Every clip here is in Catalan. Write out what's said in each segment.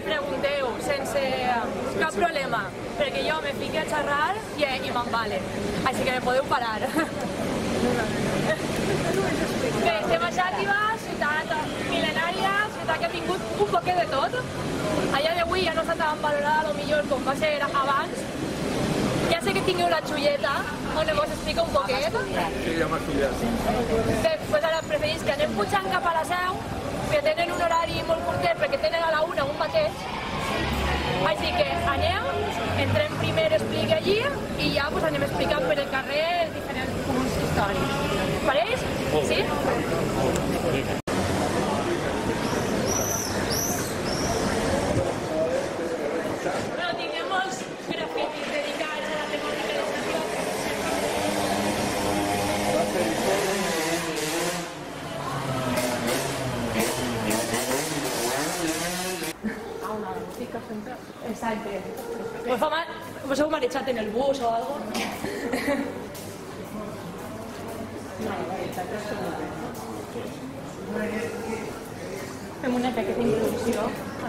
pregunteu sense cap problema, perquè jo me fiqui a xerrar i me'n vale. Així que me podeu parar. Bé, estem a Xàtiva, ciutat mil·lenària, ciutat que ha tingut un poquet de tot. A dia d'avui ja no està tan valorada millor com va ser abans. Ja sé que tingueu la xulleta, on vos explica un poquet. Sí, ja m'ha estudiat. Bé, doncs ara preferís que anem pujant cap a la Seu, que tenen un horari molt curtet perquè tenen a la 1 un mateix. Així que anem, entrem primer, explica allí i ja anem explicant per el carrer els diferents punts històrics. Pareix? Sí? Bueno, tinguem molts grafitis dedicats a la temàtica de Xàtiva. Exacte. Vos heu marejat en el bus o algo? Fem una petita introducció.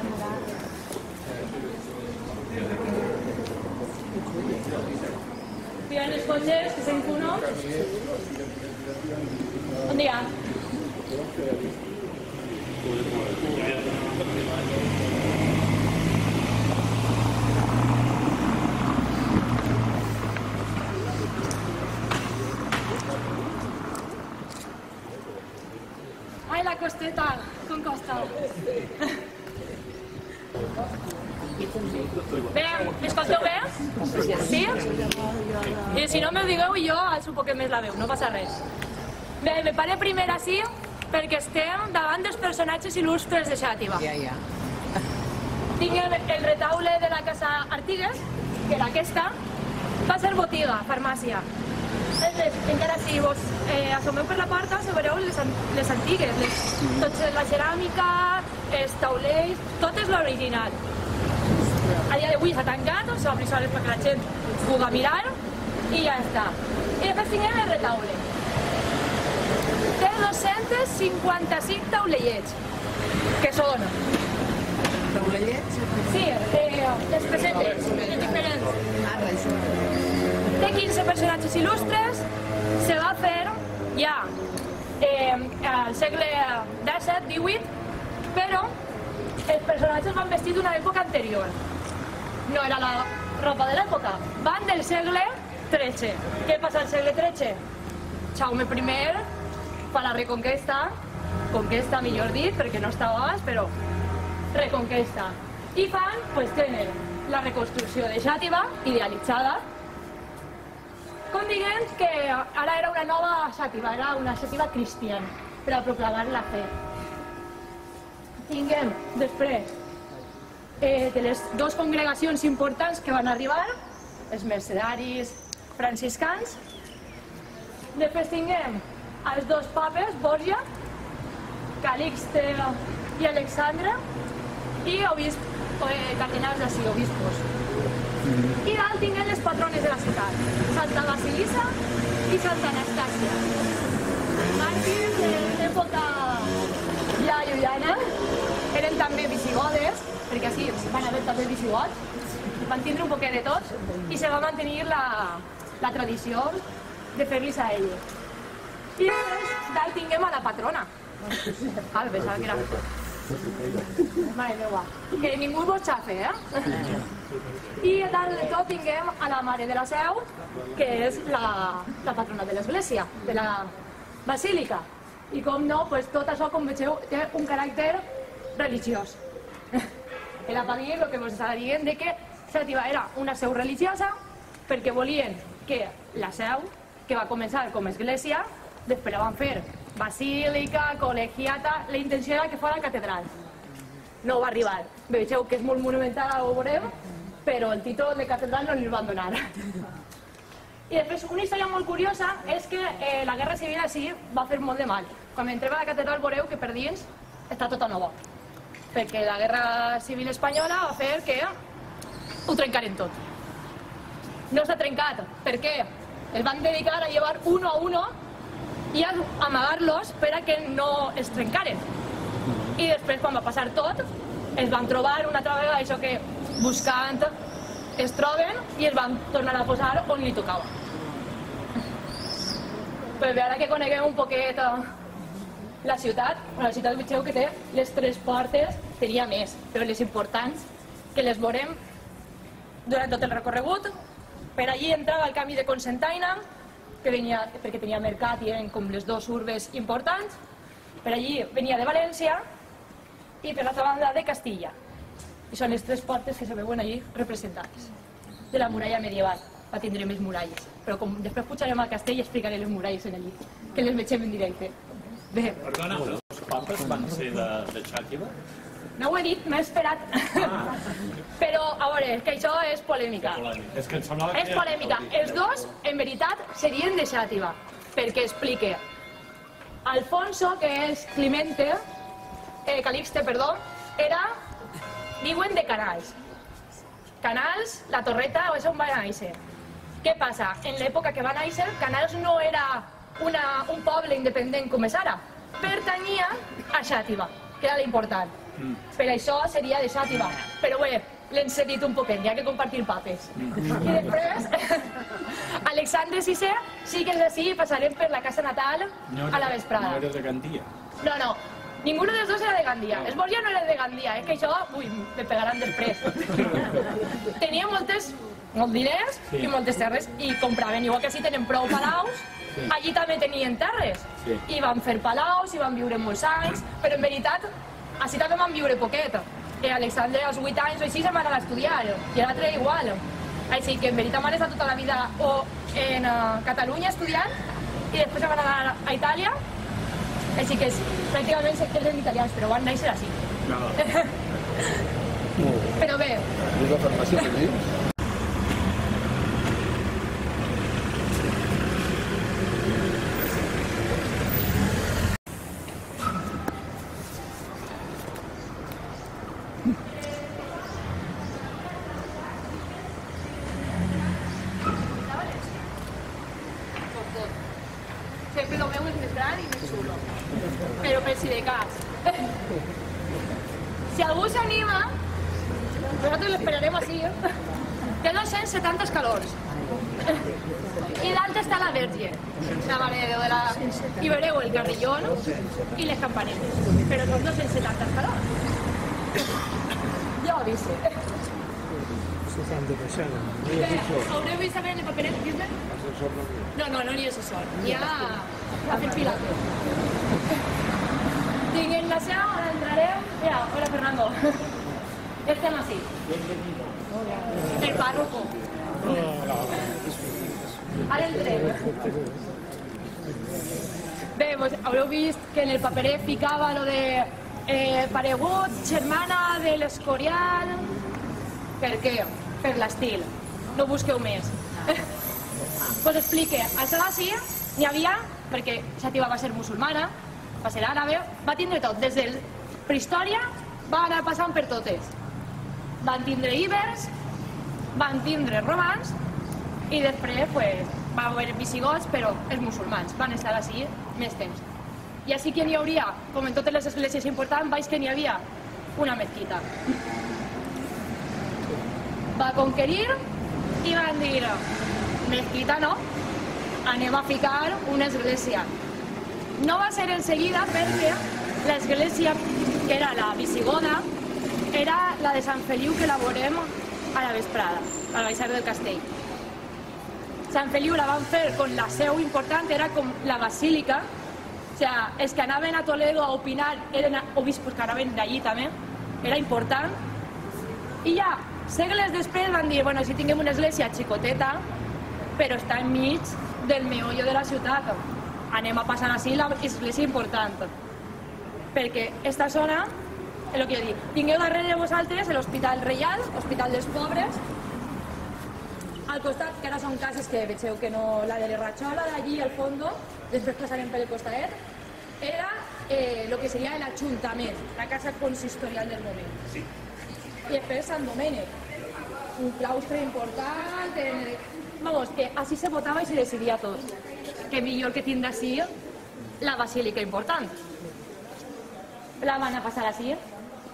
Miren els cotxes, que sent uno. Bon dia. Ai, la costeta, com costa? Bé, m'escolteu bé? Sí? I si no me digueu jo alço un poquet més la veu, no passa res. Bé, me pare primer així perquè estem davant dels personatges il·lustres de Xàtiva. Tinc el retaule de la casa Artigues, que era aquesta, va ser botiga, farmàcia. Encara si vos assomeu per la porta, veureu les antigues, tota la ceràmica, els taulells, tot és l'original. A dia d'avui s'ha tancat, s'ha obrit soles perquè la gent pugui mirar i ja està. I després tinguem el retaule. Té 255 taulellets, que són... Taulellets? Sí, les pessetes, diferents. Té 15 personatges il·lustres, se va fer ja al segle XVII-XVIII, però els personatges van vestir d'una època anterior. No era la roba de l'època, van del segle XIII. Què passa al segle XIII? Jaume I fa la reconquesta, conquesta millor dit, perquè no estava abans, però reconquesta. I fan, doncs tenen la reconstrucció de Xàtiva, idealitzada, com diguem que ara era una nova Xàtiva, era una Xàtiva cristiana, per a proclamar la fe. Tinguem, després, de les dues congregacions importants que van arribar, els mercedaris franciscans. Després tinguem els dos papes, Borja, Calixte i Alexandre, i cardinals d'ací, obispos. I dalt tinguem les patrones de la ciutat, Santa Basilissa i Santa Anastàcia. Màrtirs de l'època ja lluiana, eren també visigodes, perquè així van haver també visigots, van tindre un poquet de tots i se va mantenir la tradició de fer-los a ells. I després dalt tinguem a la patrona. Pensava que era... Mare meva, que ningú vos xafe, I dalt de tot tinguem a la Mare de la Seu, que és la patrona de l'església, de la basílica. I com no, tot això, com vegeu, té un caràcter religiós. Era per dir el que vos estava dient, que Xàtiva era una seu religiosa perquè volien que la seu, que va començar com a església, després la van fer basílica, col·legiata, la intenció era que fos catedral. No va arribar. Vegeu que és molt monumental, ara ho veurem, però el títol de catedral no li van donar. I després, una història molt curiosa és que la Guerra Civil així va fer molt de mal. Quan entrem a la catedral veureu que per dins està tot nou, perquè la Guerra Civil espanyola va fer que ho trencaren tot. No s'ha trencat, per què? Es van dedicar a llevar uno a uno i a amagar-los per a que no es trencaren. I després, quan va passar tot, es van trobar una altra vegada, això que buscant es troben i es van tornar a posar on li tocava. Però bé, ara que coneguem un poquet la ciutat veieu que té les 3 portes, tenia més, però les importants, que les veurem durant tot el recorregut. Per allí entrava el camí de Cocentaina, perquè tenia mercat i eren com les 2 urbes importants. Per allí venia de València i per l'altra banda de Castilla. I són les 3 portes que se veuen allí representades. De la muralla medieval, va tindre més muralles. Però com després pujarem al castell i explicaré les muralles en allí, que les vegem en directe. Bé. Perdona, els papes van ser de Xàtiva? No ho he dit, m'he esperat. Però, a veure, que això és polèmica. És que em semblava que... És polèmica. Els 2, en veritat, serien de Xàtiva. Perquè explique. Alfonso, que és Calixte, era, diuen, de Canals. Canals, la Torreta, és on va néixer. Què passa? En l'època que va néixer, Canals no era un poble independent com és ara. Pertanyia a Xàtiva, que era l'important. Per això seria de Xàtiva. Però bé, l'hem cedit un poquet, hi ha que compartir papes. I després, Alexandre VI sí que és així i passarem per la casa natal a la vesprada. No era de Gandia? No, ninguno dels 2 era de Gandia. Els Borja no era de Gandia, és que això, me pegaran després. Tenia molts diners i moltes terres i compraven, igual que així tenen prou palaus, allí també tenien terres. I van fer palaus i van viure molts anys, però en veritat, així també van viure poquet. Alexandre als 8 anys o així se'n va anar a estudiar, i l'altre igual. Així que en veritat van estar tota la vida o en Catalunya estudiant i després se'n van anar a Itàlia. Així que pràcticament eren italians, però van néixer així. Però bé. ¿Es la farmacia que tenéis? Sempre el meu és més gran i més xulo. Però per si de cas. Si algú s'anima, nosaltres l'esperarem així. Té 270 escalons. I dalt està la Verge, la Mare de Déu de la... I veureu el carrillón i les campanetes. Però són 270 escalons. Ja ho he vist. Haureu vist saber en el paperet, dius-me? No n'hi ha assessor. Hi ha fet pilates. Tinguem la seu, ara entrarem. Mira, hola Fernando. Estem així. El párroco. Ara entrem. Bé, doncs haureu vist que en el paperet ficava lo de paregut, germana de l'Escorial. Per què? Per l'estil. No busqueu més. Pues explique, això d'ací n'hi havia, perquè Xàtiva va ser musulmana, va ser àrabe, va tindre tot, des de prehistòria va anar passant per totes. Van tindre ibers, van tindre romans i després va haver visigots, però els musulmans van estar així més temps. I així que n'hi hauria, com en totes les esglésies importants, veig que n'hi havia una mesquita. Va conquerir i van dir mesquita no, anem a ficar una església. No va ser en seguida perquè l'església, que era la visigoda, era la de Sant Feliu, que la veurem a la vesprada, al baixar del castell. Sant Feliu la van fer con la seu important, era com la basílica, o sea, els que anaven a Toledo a opinar eren obispos que anaven d'allí també, era important. I ja, segles després van dir, bueno, si tinguem una església xicoteta, però està enmig del meollo de la ciutat. Anem a passar així l'església important. Perquè esta zona, és el que jo dic, tingueu darrere de vosaltres l'Hospital Reial, Hospital dels Pobres, al costat, que ara són cases que vegeu que no, la de l'Erratxola, d'allí al fondo, després passarem per el costadet, era el que seria l'Ajuntament, la casa consistorial del moment. I després Sant Domènec, un claustre important, vamos, que així se votava i se decidia tot. Que millor que tindre així la basílica important. La van a passar així.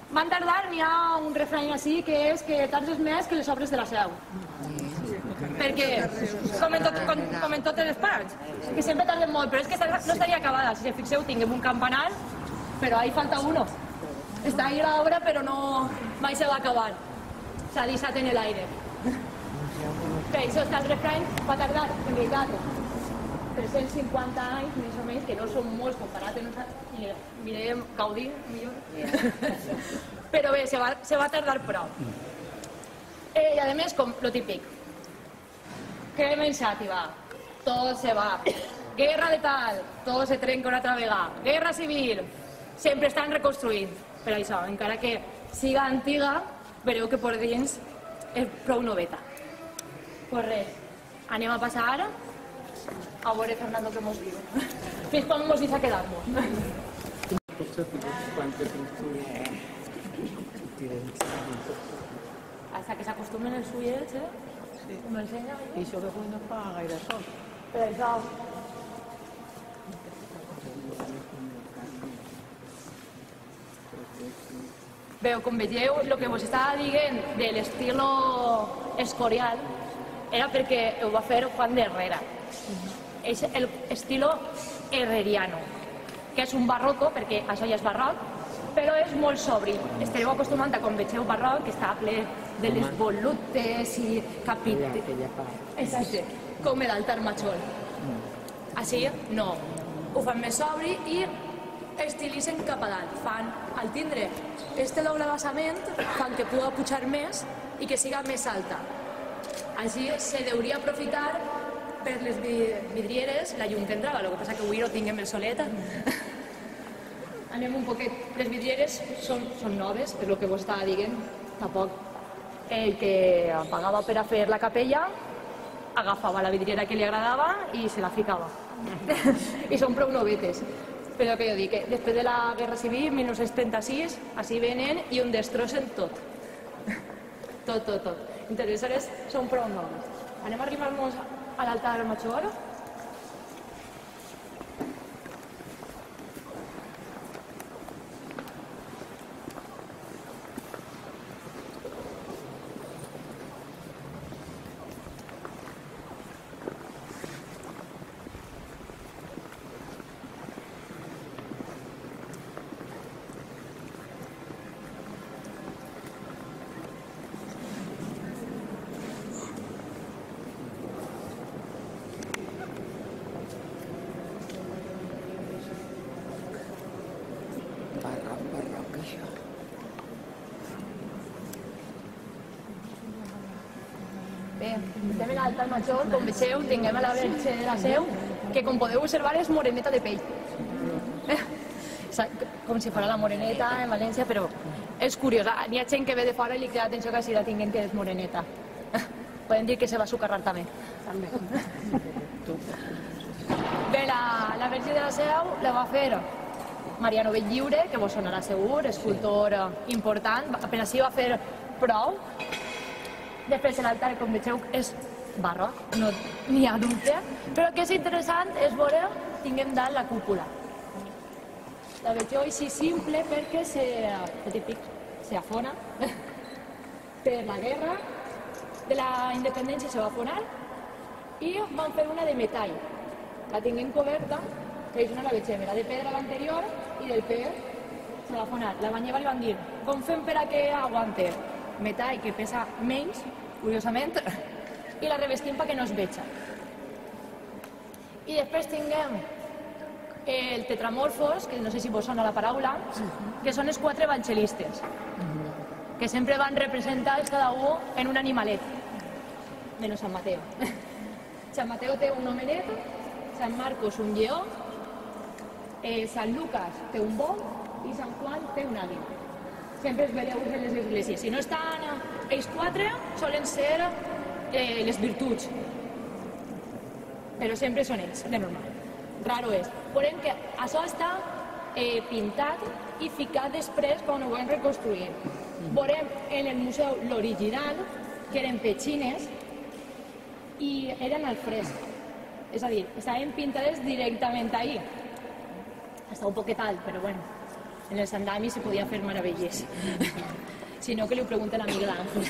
van tardar, n'hi ha un refrany així que és que tardes més que les obres de la Seu. Perquè, com en totes les parts, que sempre tarden molt, però és que no estaria acabada. Si fixeu, tinguem un campanar, però ahí falta uno. Està ahí l'obra, però no mai se va acabar. S'ha deixat en l'aire. Per això està el refrany, va tardar, en veritat, 350 anys, més o menys, que no són molts comparat amb nosaltres, i mirem Gaudí, millor. Però bé, se va tardar prou. I a més, com lo típic, crema iniciativa, tot se va. Guerra de tal, tot se trenca una altra vegada. Guerra civil, sempre estan reconstruint. Per això, encara que siga antiga, veureu que per dins és prou noveta. Pues res, anem a passar ara a veure Fernando que mos diu. Fins quan mos dice a quedar-nos. Hasta que s'acostumen els ullets, Sí. com l'ensenya. I això que avui no fa gaire sol. Per això... Veu, com veieu, el que vos estava dient de l'estilo Escorial era perquè ho va fer Juan de Herrera. És l'estilo herreriano, que és un barroco, perquè això ja és barroc, però és molt sobri. Estareu acostumant a, com vegeu, barroc, que està ple de les volutes i capítols. Exacte, com l'altar major. Així, no. Ho fan més sobri i estilitzen cap a dalt. Fan, al tindre este doble basament, fan que pugui pujar més i que siga més alta. Així se deuria aprofitar per les vidrieres la llum que entrava, el que passa que avui no tinguem el solet. Anem un poquet. Les vidrieres són noves, és el que vos estava dient. Tampoc el que pagava per a fer la capella agafava la vidriera que li agradava i se la ficava. I són prou novetes. Però que jo dic, que després de la Guerra Civil, 1936, així venen i ho destrossen tot. Tot. Aleshores són prou noves. Anem a arribar-nos a l'altar major. Barroc, això. Bé, estem a l'altar major, com veieu, tinguem a la Verge de la Seu, que com podeu observar és moreneta de pell. Com si fos la moreneta en València, però és curiós. N'hi ha gent que ve de fora i li crida atenció que així la tinguem que és moreneta. Podem dir que se va sucarrar també. Bé, la Verge de la Seu la va fer Mariano Belliure, que vos sonarà segur, escultor important, però així va fer prou. Després l'altar, com veieu, és barroc, no n'hi ha dubte, però el que és interessant és veure, tinguem dalt la cúpula. La veieu així simple perquè s'afona. Per la guerra de la independència se va afonar i van fer una de metall. La tinguem coberta, que és una la veiem, era de pedra l'anterior i del pes se va afonar. La banyeva li van dir, com fem per a que aguante? Metall que pesa menys, curiosament, i la revestim perquè no es veja. I després tinguem el tetramorfos, que no sé si vos sona la paraula, que són els 4 evangelistes, que sempre van representats cada un en un animalet, menys Sant Mateo. Sant Mateo té un homenet, Sant Marcos un lleó, Sant Lucas té un bou i Sant Juan té un àguila. Sempre es veureu en les esglésies. Si no estan ells 4, solen ser les virtuts. Però sempre són ells, de normal. Raro és. Veurem que això està pintat i ficat després quan ho vam reconstruir. Veurem en el museu l'original, que eren petxines i eren al fresc. És a dir, estaven pintades directament ahí. Està un poquet alt, però bueno. En els andamis se podia fer meravelles. Si no, que li ho pregunten a Miguel Ángel.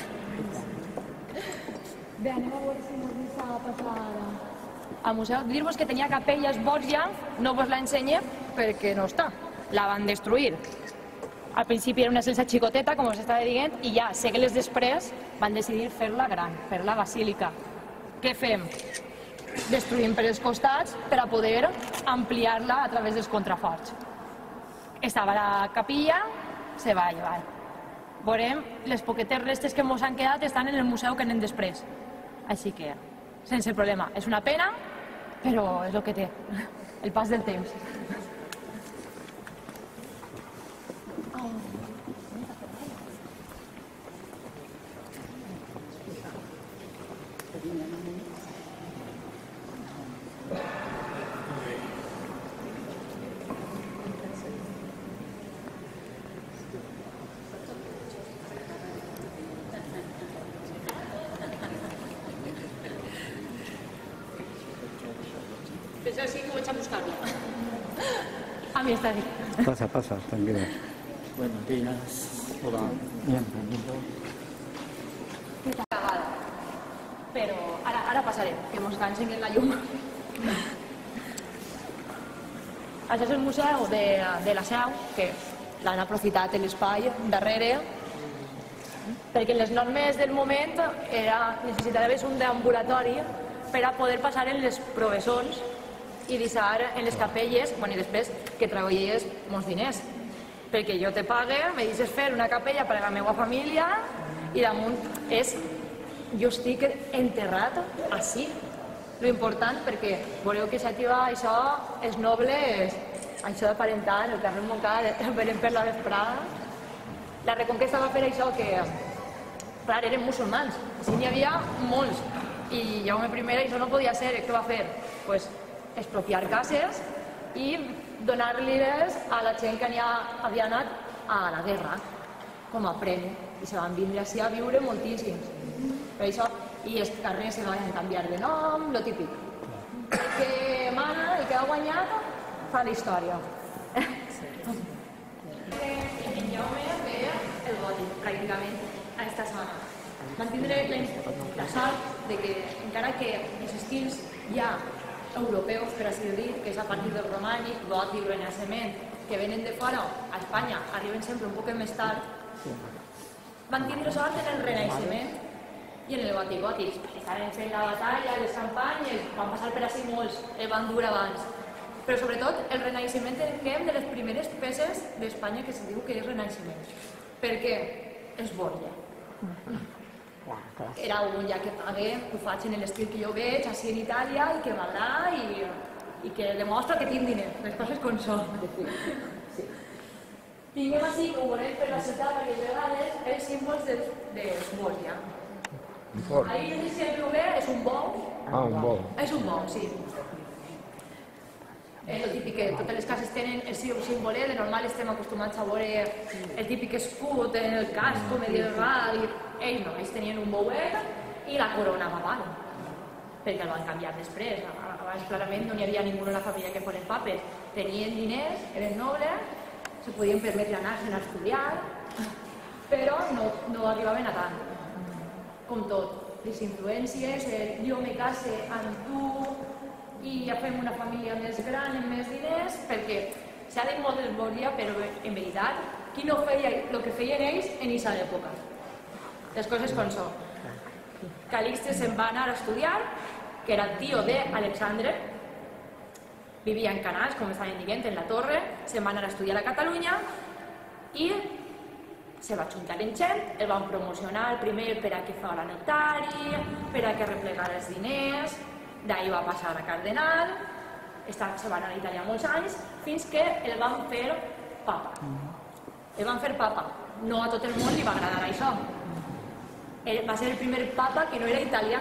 Bé, anem a veure si ens deixa passar al museu. Dir-vos que tenia capelles Borgia, no vos la ensenye perquè no està. La van destruir. Al principi era una església xicoteta, com us estava dient, i ja segles després van decidir fer-la gran, fer-la basílica. Què fem? Destruïm per els costats per a poder ampliar-la a través dels contraforts. Estava la capilla, se va llevar. Veurem, les poquetes restes que ens han quedat estan en el museu que anem després. Així que, sense problema. És una pena, però és el que té, el pas del temps. Penseu sí que vaig a buscar-lo. A mi està aquí. Pasa, pasa, tranquilo. Buenos días. Hola. Bien. Però ara passarem, que mos encenguen la llum. Això és el museu de la Seu, que l'han aprofitat l'espai darrere, perquè les normes del moment necessitaves un deambulatori per a poder passar en les professons i deixar en les capelles, i després que treballes molts diners. Perquè jo te pague, me deixes fer una capella per a la meva família i damunt jo estic enterrat així. Lo important, perquè veureu que s'activa això, és noble, això d'aparentar, el carrer Montcada, venen per la vesprada. La Reconquesta va fer això que, clar, eren musulmans, així n'hi havia molts. I Jaume I això no podia ser, què va fer? Pues expropiar cases i donar-li-les a la gent que havia anat a la guerra com a premi, i se van vindre així a viure moltíssims. Per això, i els carrers se van canviar de nom, lo típic. El que mana, el que ha guanyat, fa la història. En Jaume veia el gòtic, pràcticament, a aquesta zona. Van tindre la sort de que, encara que els estils ja europeus, per així dir, que és a partir del romànic, gòtic, renaixement, que venen de fora a Espanya, arriben sempre un poc més tard, van tindre sort en el renaixement i en el gòtic. Estaven fent la batalla, les campanyes, van passar per així molts, van dur abans. Però sobretot el renaixement entenguem de les primeres peces d'Espanya que se diu que és renaixement. Perquè és Borgia. Era un ja que pagué, ho faig en l'estil que jo veig, així en Itàlia, i que m'agrada i que demostra que tinc diners, les coses com són. Tinguem així, com veurem per la ciutat, perquè vegades els símbols de Borgia. Ahí no sé si el lloguer és un bou. Ah, un bou. És un bou, sí. És el típic que totes les cases tenen el seu símbol, de normal estem acostumats a veure el típic escut en el casco medieval. Ells no, ells tenien un bouet i la corona babal, perquè el van canviar després. Abans clarament no hi havia ningú en la família que foren papes. Tenien diners, eren nobles, se podien permetre anar-se'n a estudiar, però no arribaven a tant. Com tot, les influències, jo me case amb tu i ja fem una família més gran, amb més diners, perquè s'ha dit molt del Borgia, però en veritat, qui no feia el que feien ells en aquesta època? Les coses com són. Calixte se'n va anar a estudiar, que era tio d'Alexandre, vivia en Canals, com estaven dient, en la torre, se'n va anar a estudiar a Catalunya i se va juntar en gent, el van promocionar primer per a que fos la notari, per a que replegara els diners, d'ahir va passar a cardenal, se va anar a Itàlia molts anys, fins que el van fer papa. El van fer papa. No a tot el món li va agradar això. Va ser el primer papa que no era italià.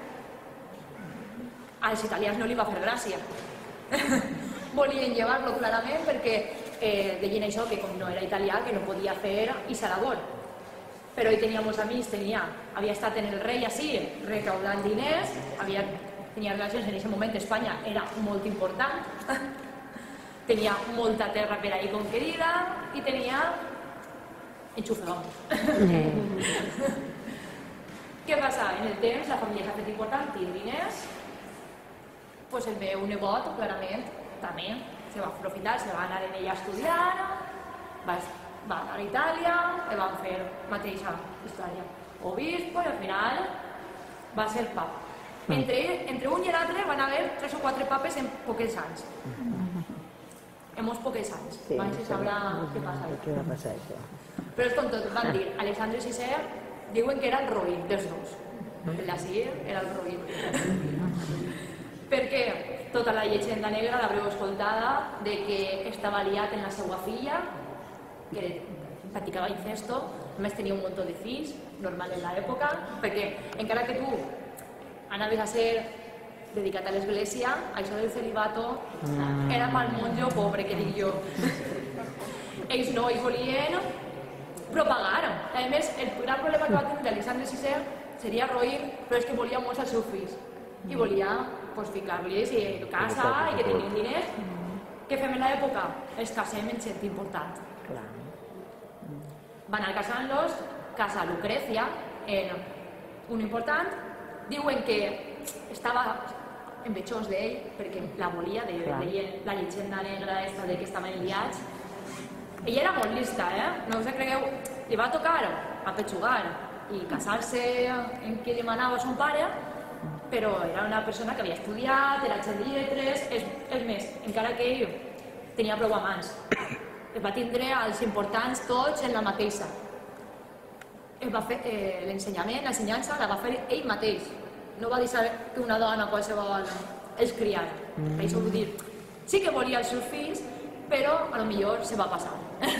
Als italians no li va fer gràcia. Volien llevar-lo clarament perquè deien això, que com no era italià, que no podia fer aquesta labor. Però ell tenia molts amics, havia estat en el rei així, recaudant diners, tenia relacions en aquest moment, Espanya era molt important, tenia molta terra per ahí conquerida i tenia enxufe, vamos. Què passa? En el temps la família s'ha fet important, té diners, doncs el meu nebot, clarament, també se va aprofitar, se va anar en ella a estudiar, va anar a Itàlia, i van fer mateixa història. Obispo, i al final va ser papa. Entre un i l'altre van haver 3 o 4 papes en poquets anys. En molts poquets anys. Mai se sabrà què passa. Què va passar, això? Però és com tot, van dir, Alexandre VI diuen que era el roïn dels dos. El d'ací era el roïn. Perquè tota la llegenda negra l'haureu escoltada de que estava liat en la seva filla, que practicava incesto, només tenia un munt de fills, normal en l'època, perquè encara que tu anaves a ser dedicat a l'església, això del celibato era pel monjo pobre, que dic jo. Ells no, ells volien propagar. A més, el gran problema que va tenir Alexandre VI seria roïr, però és que volia molts als seus fills. I volia ficar-los a casa i que tinguin diners. Què fem en l'època? Els casem en gent important. Van anar casant-los, casa Lucrecia, un important, diuen que estava envejós d'ell perquè la volia, deien la llegenda negra de que estaven liats. Ella era molt lista, no us cregueu, li va tocar apetxugar i casar-se en qui li manava son pare, però era una persona que havia estudiat, era gent de lletres, és més, encara que ell tenia prou amants. Es va tindre els importants tots en la mateixa. L'ensenyament, l'ensenyança la va fer ell mateix. No va deixar que una dona qualsevol els criara. Això vull dir, sí que volia els seus fills, però a lo millor se va passar.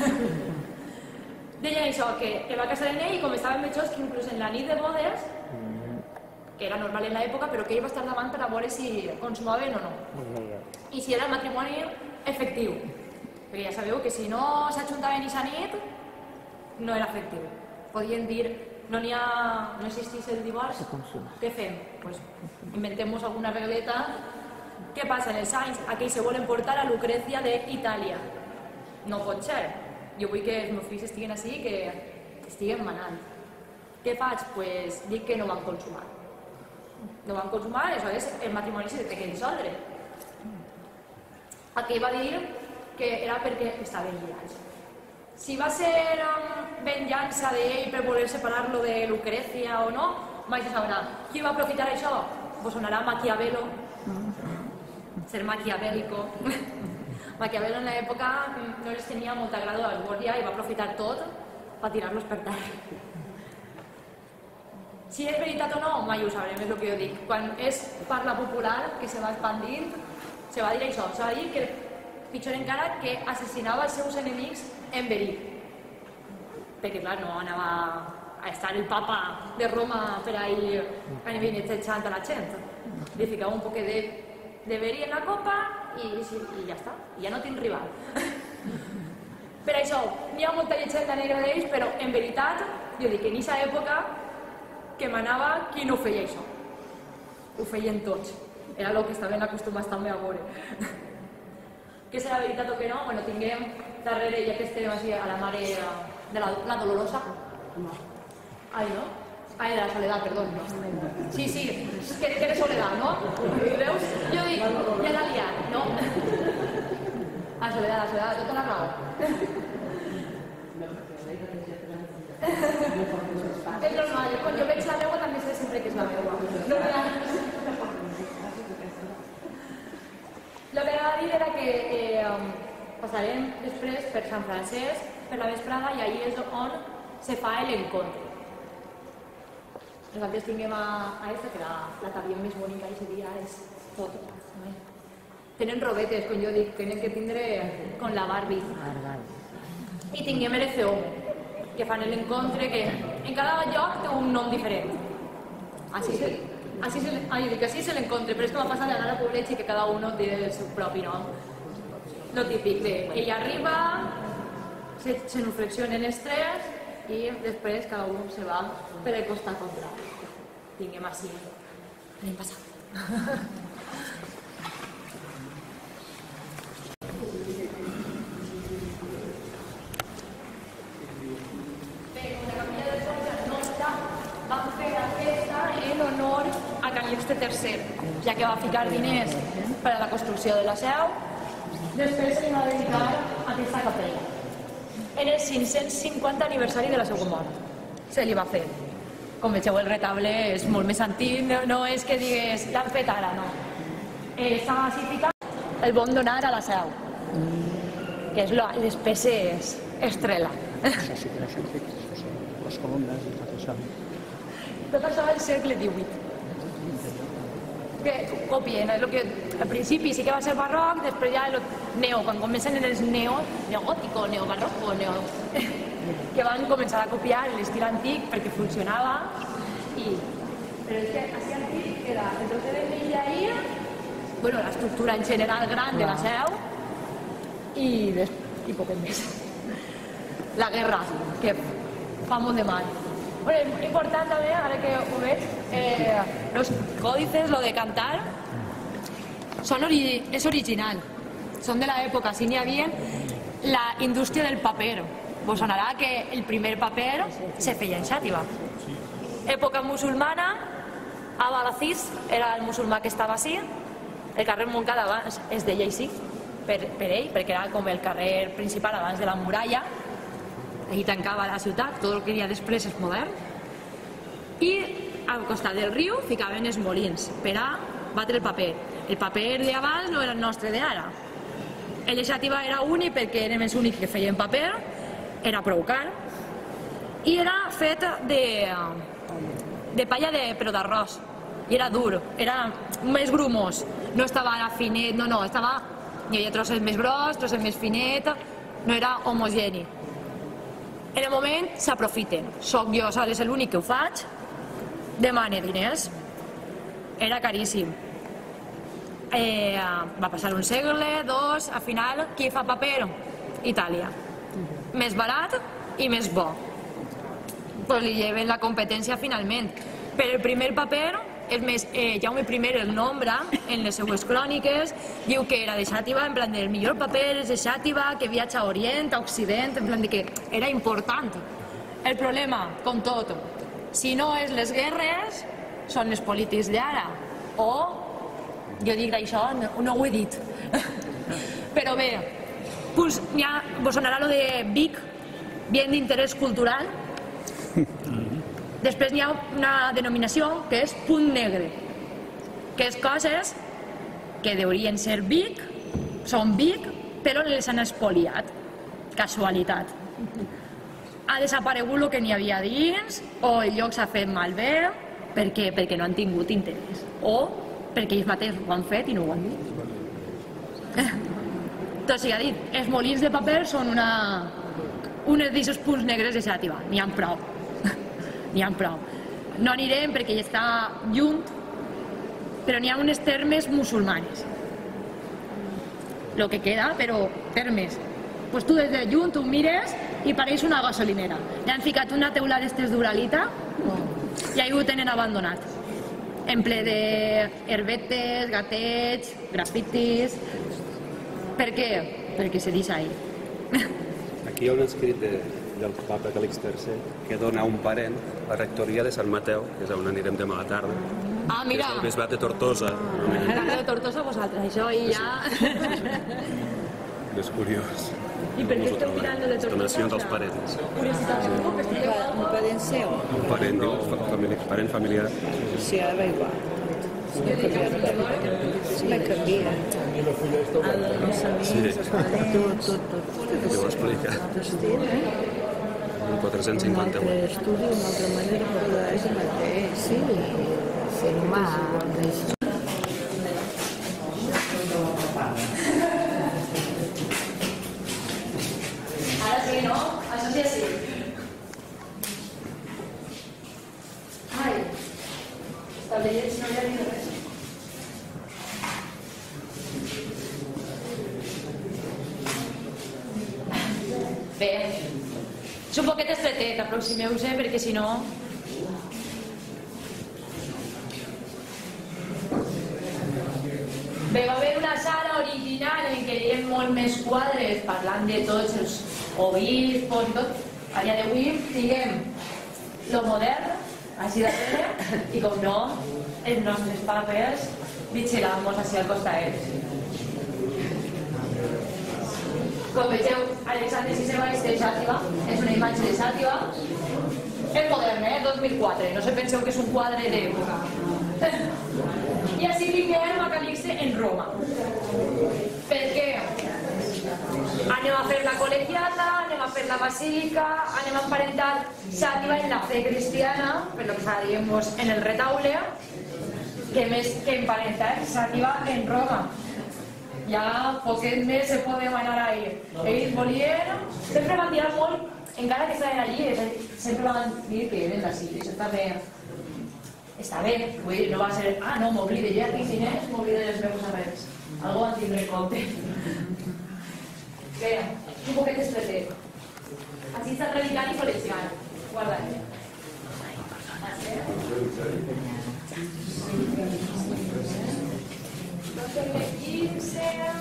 Deia això, que va casar en ell i com estaven metjos que inclús en la nit de bodes, que era normal en l'època, però que ell va estar davant per a veure si consumaven o no. I si era el matrimoni efectiu. Perquè ja sabeu que si no s'ajuntaven aquesta nit, no era efectiu. Podien dir, no existís el divorci, què fem? Doncs inventem-nos alguna regleta. Què passa en els anys? Aquells se volen portar a Lucrecia d'Itàlia. No pot ser. Jo vull que els meus fills estiguen així, que estiguen manant. Què faig? Doncs dic que no van consumar. No van consumar, aleshores el matrimoni se té que dissoldre. Aquell va dir que era perquè estaven lligats. Si va ser venjança d'ell per voler separar-lo de Lucrecia o no, mai se sabrà. Qui va aprofitar això? Vos sonarà Maquiavelo, ser maquiavélico. Maquiavelo en l'època no els tenia molta grado a l'esgòrdia i va aprofitar tot per tirar-los per terra. Si és veritat o no, mai ho sabrem, és el que jo dic. Quan és parla popular, que se va expandint, se va dir això, se va dir que pitjor encara que assassinava els seus enemics en verí. Perquè, clar, no anava a estar el papa de Roma per ahí envinetejant a la gent. Li ficava un poc de verí en la copa i ja està, i ja no tinc rival. Per això, n'hi ha molta llegenda negra d'ells, però en veritat, jo dic que en aquesta època que manava qui no feia això. Ho feien tots. Era el que estaven acostumats també a veure. Que serà veritat o que no? Bueno, tinguem darrere, ja que estem així, a la mare de la Dolorosa. Ai, no? Ai, de la Soledad, perdó. Sí, que de Soledad, no? Veus? Jo dic, ja l'ha liat, no? A Soledad, tota la raó. És normal, quan jo veig la meua també sé sempre que és la meua. El que anava a dir era que passarem després per Sant Francesc, per la vesprada, i allí és on se fa l'encontre. Nosaltres tinguem a aquesta, que la tabia més bonica aquest dia és foto. Tenen robetes, com jo dic, tenen que tindre con la Barbie. I tinguem el CEO, que fan l'encontre, que en cada lloc té un nom diferent. Així és l'encontre, però és que m'ha passat d'anar a pobleig i que cada un té el seu propi nom. Lo típic de ella arriba, se n'oflexionen els tres i després cada un se va per el costat contrari. Tinguem així. Anem passant. Carles III, ja que va ficar diners per a la construcció de la seu, després se li va dedicar a aquesta capella. En el 550 aniversari de la seva mort se li va fer. Com vegeu, el retable és molt més antic, no és que digues l'han fet ara, no. Està massificat, el van donar a la seu, que és les peces estrella. Això sí que era científic, les columnes i tot això. Tot això del segle XVIII. Que copien, és el que al principi sí que va ser barroc, després ja el neo, quan comencen els neogòtico, neobarroco, que van començar a copiar l'estil antic perquè funcionava. Però és que així antic era el trosset de l'illa ahí, l'estructura en general gran de la seu i poquet més. La guerra, que fa molt de mal. Important també, ara que ho veig, los còdices, lo de cantar, és original, són de l'època, si n'hi havia la indústria del paper. Vos sonarà que el primer paper se feia en Xàtiva. Època musulmana, Abalaziz era el musulmà que estava així, el carrer Montcada abans es deia així, per ell, perquè era com el carrer principal abans de la muralla, ahí tancava la ciutat, tot el que hi ha després és modern, i al costat del riu ficaven els molins per a batre el paper. El paper d'abans no era el nostre d'ara. El de Xàtiva era únic perquè érem els únics que feien paper, era prou car, i era fet de palla però d'arròs, i era dur, era més grumós, no estava ara finet, no, hi havia trosses més gros, trosses més finet, no era homogeni. En el moment s'aprofiten. Soc jo, és l'únic que ho faig, demane diners. Era caríssim. Va passar un segle, dos, al final, qui fa paper? Itàlia. Més barat i més bo. Pues li lleven la competència finalment. Però el primer paper, és més, Jaume I el nombra en les seues cròniques, diu que era de Xàtiva, en plan del millor paper és de Xàtiva, que viatja a Orient, a Occident, en plan de que era important. El problema, com tot, si no és les guerres, són els polítics d'ara. O, jo dic això, no ho he dit. Però bé, vos sonarà lo de Vic, bien d'interès cultural. Després hi ha una denominació que és punt negre, que és coses que deurien ser Vic, són Vic, però les han espoliat. Casualitat. Ha desaparegut el que n'hi havia dins, o el lloc s'ha fet malbé, perquè no han tingut interès, o perquè ells mateixos ho han fet i no ho han dit. Tot sigui dit, els molins de paper són uns d'aquests punts negres de Xàtiva, n'hi ha prou. N'hi ha prou. No anirem perquè ja està lluny, però n'hi ha unes termes musulmanes. Lo que queda, però termes. Pues tu des de lluny tu mires i pareix una gasolinera. Li han ficat una teula d'estes d'uralita i ahí ho tenen abandonat. En ple d'herbetes, gatets, grafitis... Per què? Perquè se deixa ahí. Aquí hi ha un escrit del papa Càlix III que dona a un parent la rectoria de Sant Mateu, que és on anirem demà a la tarda. Ah, mira! Que és el bisbat de Tortosa. El de Tortosa vosaltres, això, i ja... És curiós. I per què esteu mirant de Tortosa? Donacions als parents. Curiositat, Un parent seu? Un parent familiar. Sí, ara va igual. Sí, me canvia. Els amics, els parents, tot. Jo ho explica. Un 451. Un altre estudi, una altra manera, però és el mateix. Sí, ara sí, no? Això sí, sí. Ai, està veient si no hi ha ni res. Bé, és un poquet estretet, aproximeu-se, perquè si no... Bé, va haver una sala original en què hi ha molt més quadres parlant de tots els obispos i tot. A dia d'avui, diguem, lo modern, així de i com no, els nostres papes vigilamos hacia el costat. Com vegeu, Alexandre VI de Xàtiva és una imatge de Xàtiva. És modern, 2004, no se penseu que és un quadre d'època. I així tinguem a Calixte en Roma. Perquè anem a fer la col·legiata, anem a fer la basílica, anem a emparentar Xàtiva en la fe cristiana, per lo que faríem en el retaule, que més que emparentar Xàtiva en Roma. Ja poquet més se podem anar ahí. Ells volien, sempre van tirar molt, encara que estaven allí, sempre van dir que eren d'ací, això també està bé, vull dir, no va ser, no, m'oblide, ja tinc diners, m'oblide dels meus arrels. Algú en tindré en compte. Bé, un poquet estretec. Així està radical i col·legial. Guarda. Segle XV,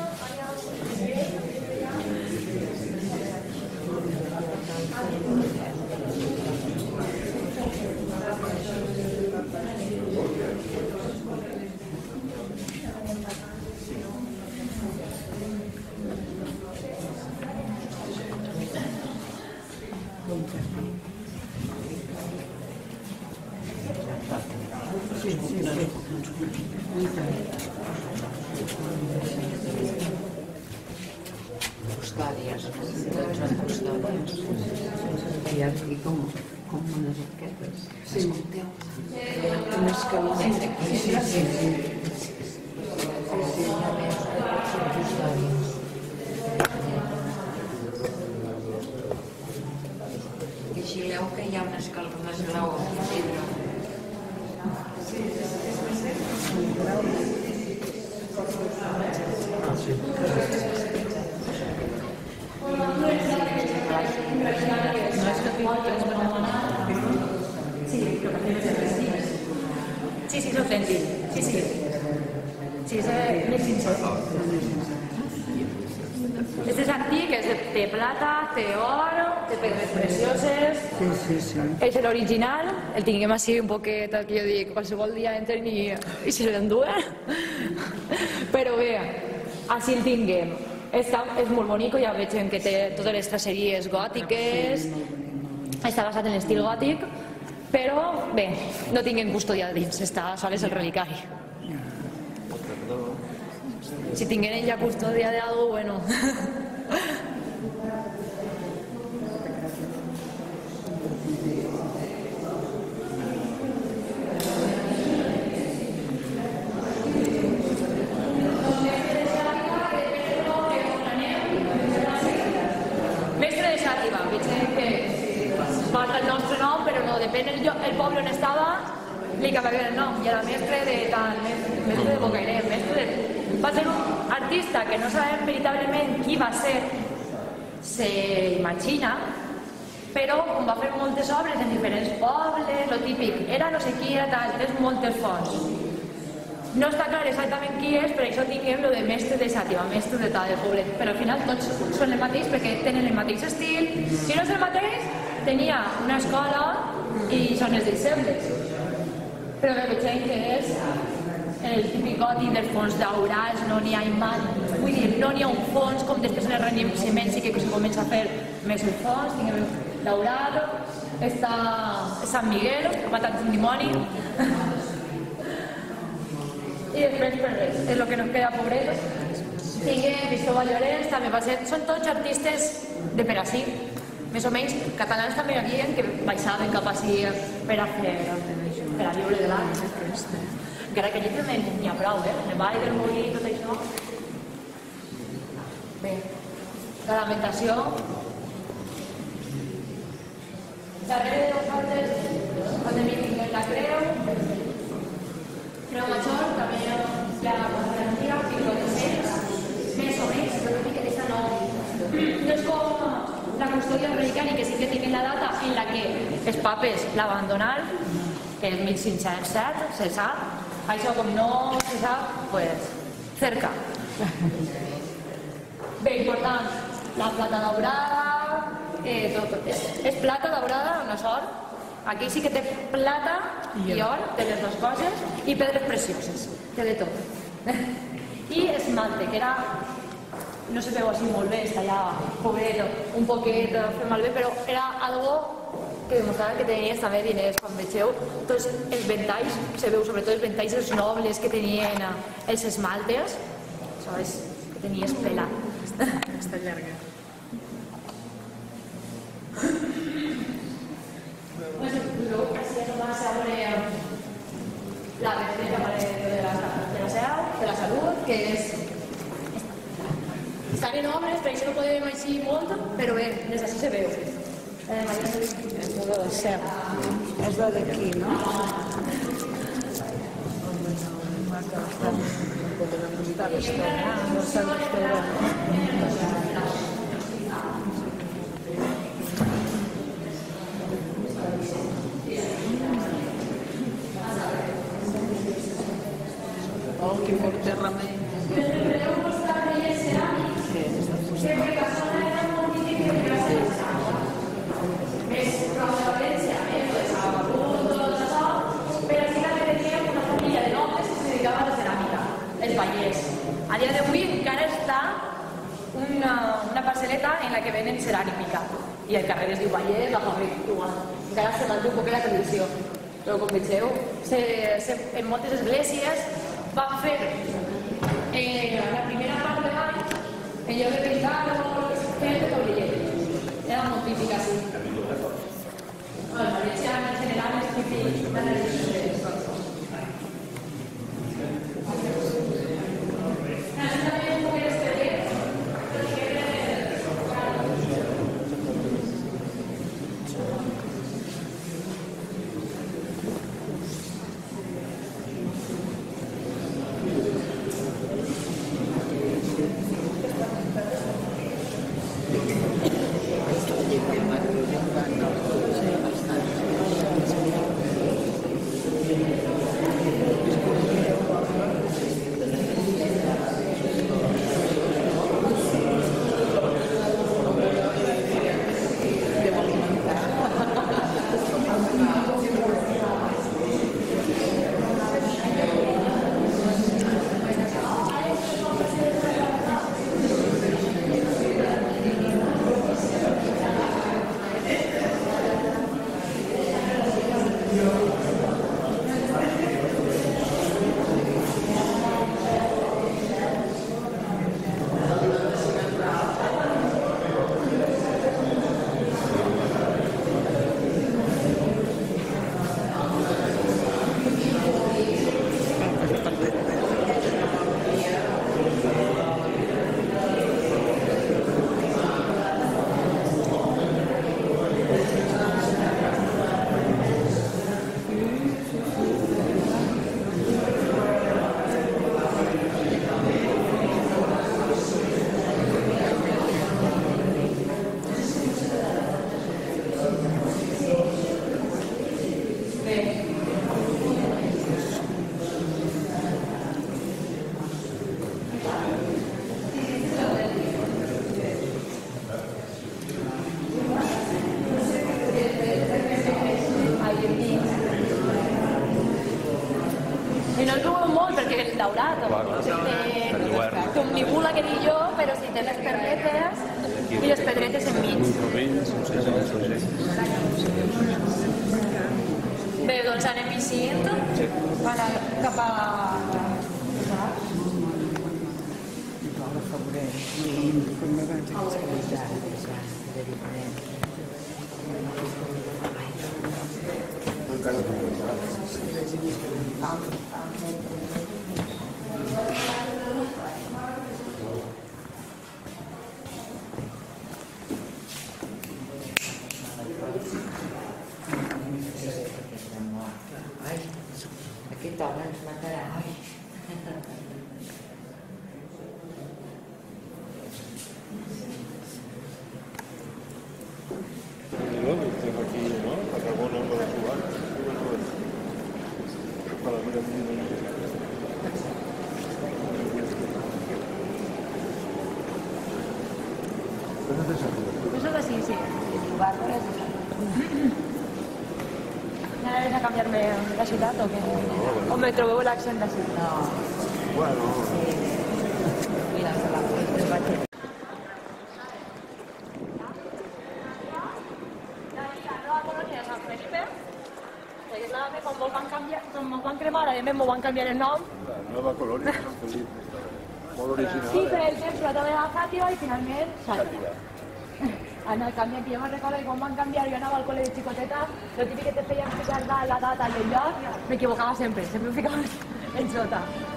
custòdies, tots són custòdies. I aquí com unes arquetes. Escolteu, un escalonat aquí. Sí. Custòdies. Vigileu que hi ha un esglaó de pedra. Sí, és autèntic. Sí, és més sincer. Este és antic, és de plata, té or, té pedres precioses. És l'original, el tinguem així un poquet, que jo dic, qualsevol dia entren i se l'enduen. Però bé, així el tinguem. És molt bonic, ja veig que té totes les traceries gòtiques, està basat en l'estil gòtic, però bé, no tinguem custodiat dins, està sols el relicari. Si tingueren ja custòdia d'algú, bueno. Mestre de Xàtiva, veig que porta el nostre nom, però no, depèn el poble on estava, li canviava el nom, i era mestre de tal, mestre de Bocairent, mestre de... Va ser un artista que no sabem veritablement qui va ser, s'imagina, però com va fer moltes obres en diferents pobles, lo típic, era no sé qui, era tal, tens moltes fonts. No està clar exactament qui és, per això tinguem lo de mestre de Xàtiva, mestre de tal poble, però al final tots són el mateix perquè tenen el mateix estil. Si no és el mateix, tenia una escola i són els deixebles. Però veig que és el típic gòtic dels fons daurats, no n'hi ha imatge, vull dir, no n'hi ha un fons com després en el renaciment sí que se comença a fer més el fons, tinguem daurat, està Sant Miguel, ha matat un dimoni, i després per res, és el que nos queda pobret. Tinguem Cristóbal Llorens, també va ser, són tots artistes de per ací, més o menys, catalans també hi havia que baixaven cap ací per a fer, per a viure de l'art. Encara que allí també n'hi ha prou, en el Vall del Molí i tot això. Bé, la lamentació. Darrere de nosaltres, quan de mi tinguem la creu major, també hi ha la antiga, 1500, més o menys, però tot i que aquesta no és com la custòdia del relicari, que sí que tinguem la data en la que els papes l'abandonaran, que és 1507, se sap. Això com no se sap, pues cerca. Bé, important, la plata daurada, és plata daurada, no és or, Aquí sí que té plata i or, té les dues coses, i pedres precioses, té de tot. I esmalte, que era, no se veu així molt bé, està allà pobret, un poquet fet malbé, però era algo que demostrava que tenies també diners. Quan vegeu tots els ventalls, se veu sobretot els ventalls dels nobles que tenien els esmaltes, saps? Que tenies pela. Està llarga. Luego así nomás se abre la receta de la salud, que és... Estan en obres, per això no podem així molt, però bé, des d'ací se veu. És de la seu. És de d'aquí, no? Està restaurant, no està restaurant. Oh, quin morter remei. Els Vallès. A dia d'avui encara està una parcel·leta en la que venen ceràmica i el carrer es diu Vallès, la fàbrica igual. Encara se manté un poc la tradició, però com vegeu, en moltes esglésies van fer la primera part de l'any en lloc de pintar o fer de taulellet. Era molt típic així. Els valencians en general és típic de les esglésies. I no es veuen molt perquè és daurat, com nibula que dic jo, però si té les perletes i les pedretes enmig. Bé, doncs anem eixint cap a... Aquest home ens matarà. Eso de sí, sí. Anaves a canviar-me la ciutat o què? O me trobeu l'accent de ciutat? Bueno... Mira, se la puedes batir. Quan mos van cremar, a més m'ho van canviar el nom. La nueva colonia de San Felipe. Molt original. Sí, per exemple, també la Fàtima i finalment Xàtiva. En el canvi que jo me'n recordo que quan van canviar jo anava al col·le de xicoteta, el típic que te feien ficar la data i el lloc, m'equivocava sempre em ficava en sota.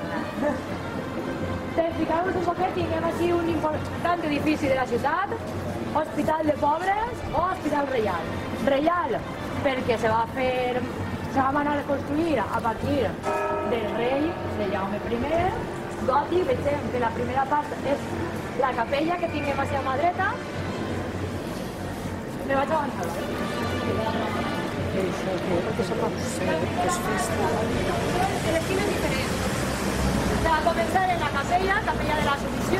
Per explicar-vos un poquet, tinguem així un important edifici de la ciutat, Hospital de Pobres o Hospital Reial. Reial, perquè se va anar a construir a partir del rei, de Jaume I, gòtic, veiem que la primera part és la capella que tinguem a la mà dreta. Me vaig avançar, l'esquina és diferent. Va començar en la capella de l'Assumpció,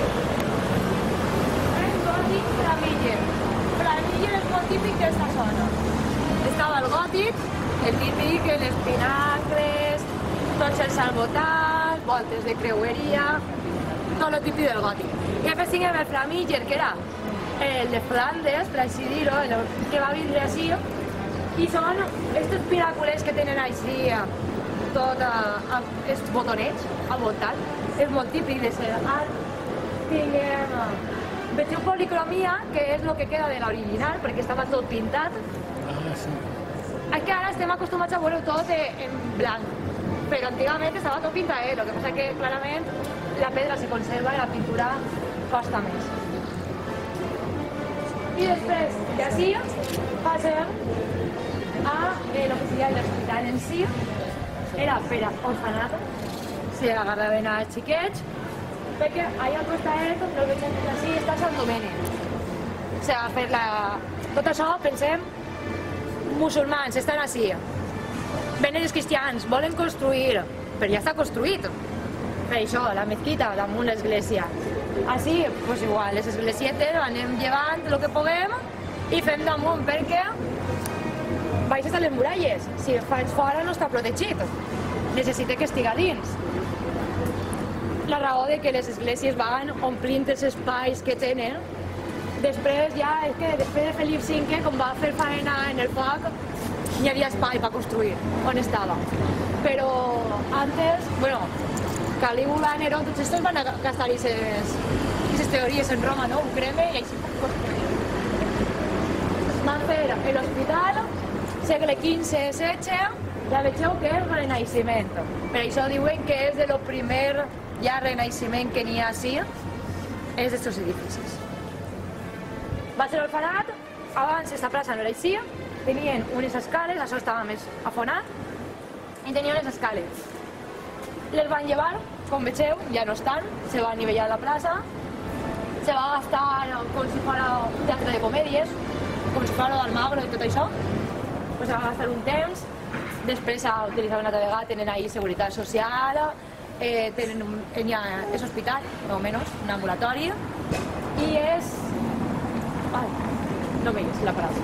en gòtic Flamiller. Flamiller és molt típic d'aquesta zona. Estava el gòtic, el típic, les pinacles, tots els salvotals, voltes de creueria, tot el típic del gòtic. I després tinguem el Flamiller, que era el de Flandes, per així dir-ho, que va vindre així, i són aquests pinàcules que tenen així tot els botonets al voltant. És molt típic de ser art. Tinguem... Vegeu policromia, que és el que queda de l'original, perquè estava tot pintat. És que ara estem acostumats a veure tot en blanc, però antigament estava tot pintat, el que passa que clarament la pedra se conserva i la pintura costa més. I després d'ací passem a l'oficina de l'hospital en si. Era per a orfenat, s'agarraven a xiquets, perquè allà al costat, com el veiem així, està Sant Domènec. Tot això, pensem, musulmans estan així. Venen els cristians, volen construir, però ja està construït. Per això, la mesquita damunt l'església. Així, doncs igual, les esglésietes anem llevant el que puguem i fem damunt, perquè baix estan les muralles. Si faig fora no està protegit. Necessita que estigui dins. La raó de que les esglésies van omplint els espais que tenen. Després ja, és que després de Felip V, com va fer faena en el foc, hi havia espai per construir, on estava. Però antes, bueno, Calígula, Neró, tots estos van gastar aquestes teories en Roma, no? Un creme i així van construir. Van fer l'hospital, segle XV-XVI, ja vegeu que és renaixement. Per això diuen que és de lo primer ja renaixement que n'hi ha així, és d'estos edificis. Va ser l'orfenat, abans aquesta plaça no era així, tenien unes escales, això estava més afonat, i tenien unes escales. Les van llevar, com vegeu, ja no estan, se va anivellar la plaça, se va gastar com si fos un teatre de comèdies, com si fos d'Almagro i tot això, se va gastar un temps, després s'ha utilitzat una altra vegada, tenen ahí seguretat social, és hospital, o menys, un ambulatori, i és... no mires la plaça.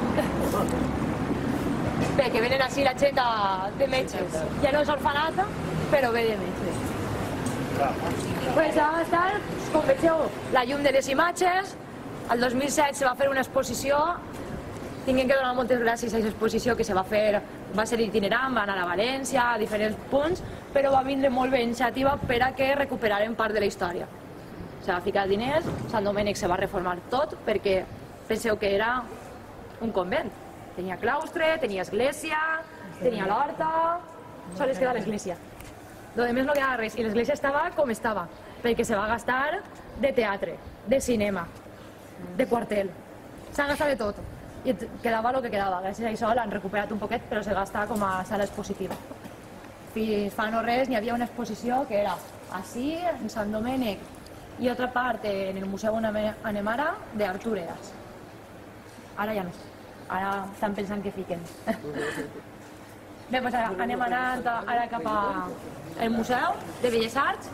Bé, que venen així la gent de metges. Ja no és orfenat, però ve de metges. Pues va estar, com vegeu, la llum de les imatges. El 2007 se va fer una exposició. Tinguem que donar moltes gràcies a aquesta exposició que se va fer, va ser itinerant, va anar a València, a diferents punts, però va vindre molt bé iniciativa per a que recuperaren part de la història. Se va ficar diners, Sant Domènec se va reformar tot, perquè penseu que era un convent. Tenia claustre, tenia església, tenia l'horta... Sols queda l'església. Lo demés no quedava res, i l'església estava com estava, perquè se va gastar de teatre, de cinema, de quartel. S'ha gastat de tot, i quedava el que quedava. Gràcies a això l'han recuperat un poquet, però se gasta com a sala expositiva. Fins fa no res n'hi havia una exposició que era així, en Sant Domènec, i altra part en el museu on anem ara, d'Artur Eras. Ara ja no sé. Ara estan pensant que fiquen. Bé, doncs ara anem anant ara cap al Museu de Belles Arts.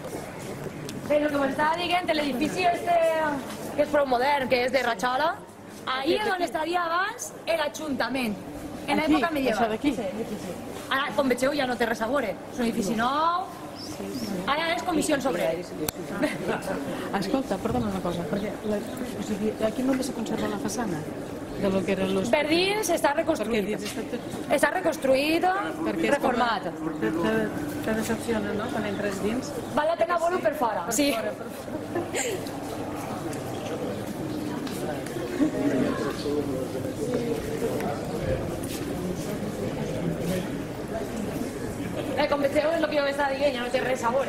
Bé, el que us estava dient, l'edifici este, que és prou modern, que és de Rajola, Ahí és on estaria abans l'Ajuntament, en l'època medieval. Això d'aquí? Ara, com vegeu, ja no té res a veure. És un edifici nou, ara és comissions obreres. Escolta, perdona una cosa, perquè aquí només se conserva la façana de lo que eren los... Per dins està reconstruït. Està reconstruït, reformat. Te decepciona, no?, quan entres dins. Val la pena veure-ho per fora. Sí. Com vegeu, és el que jo estava dient, ja no té res a veure.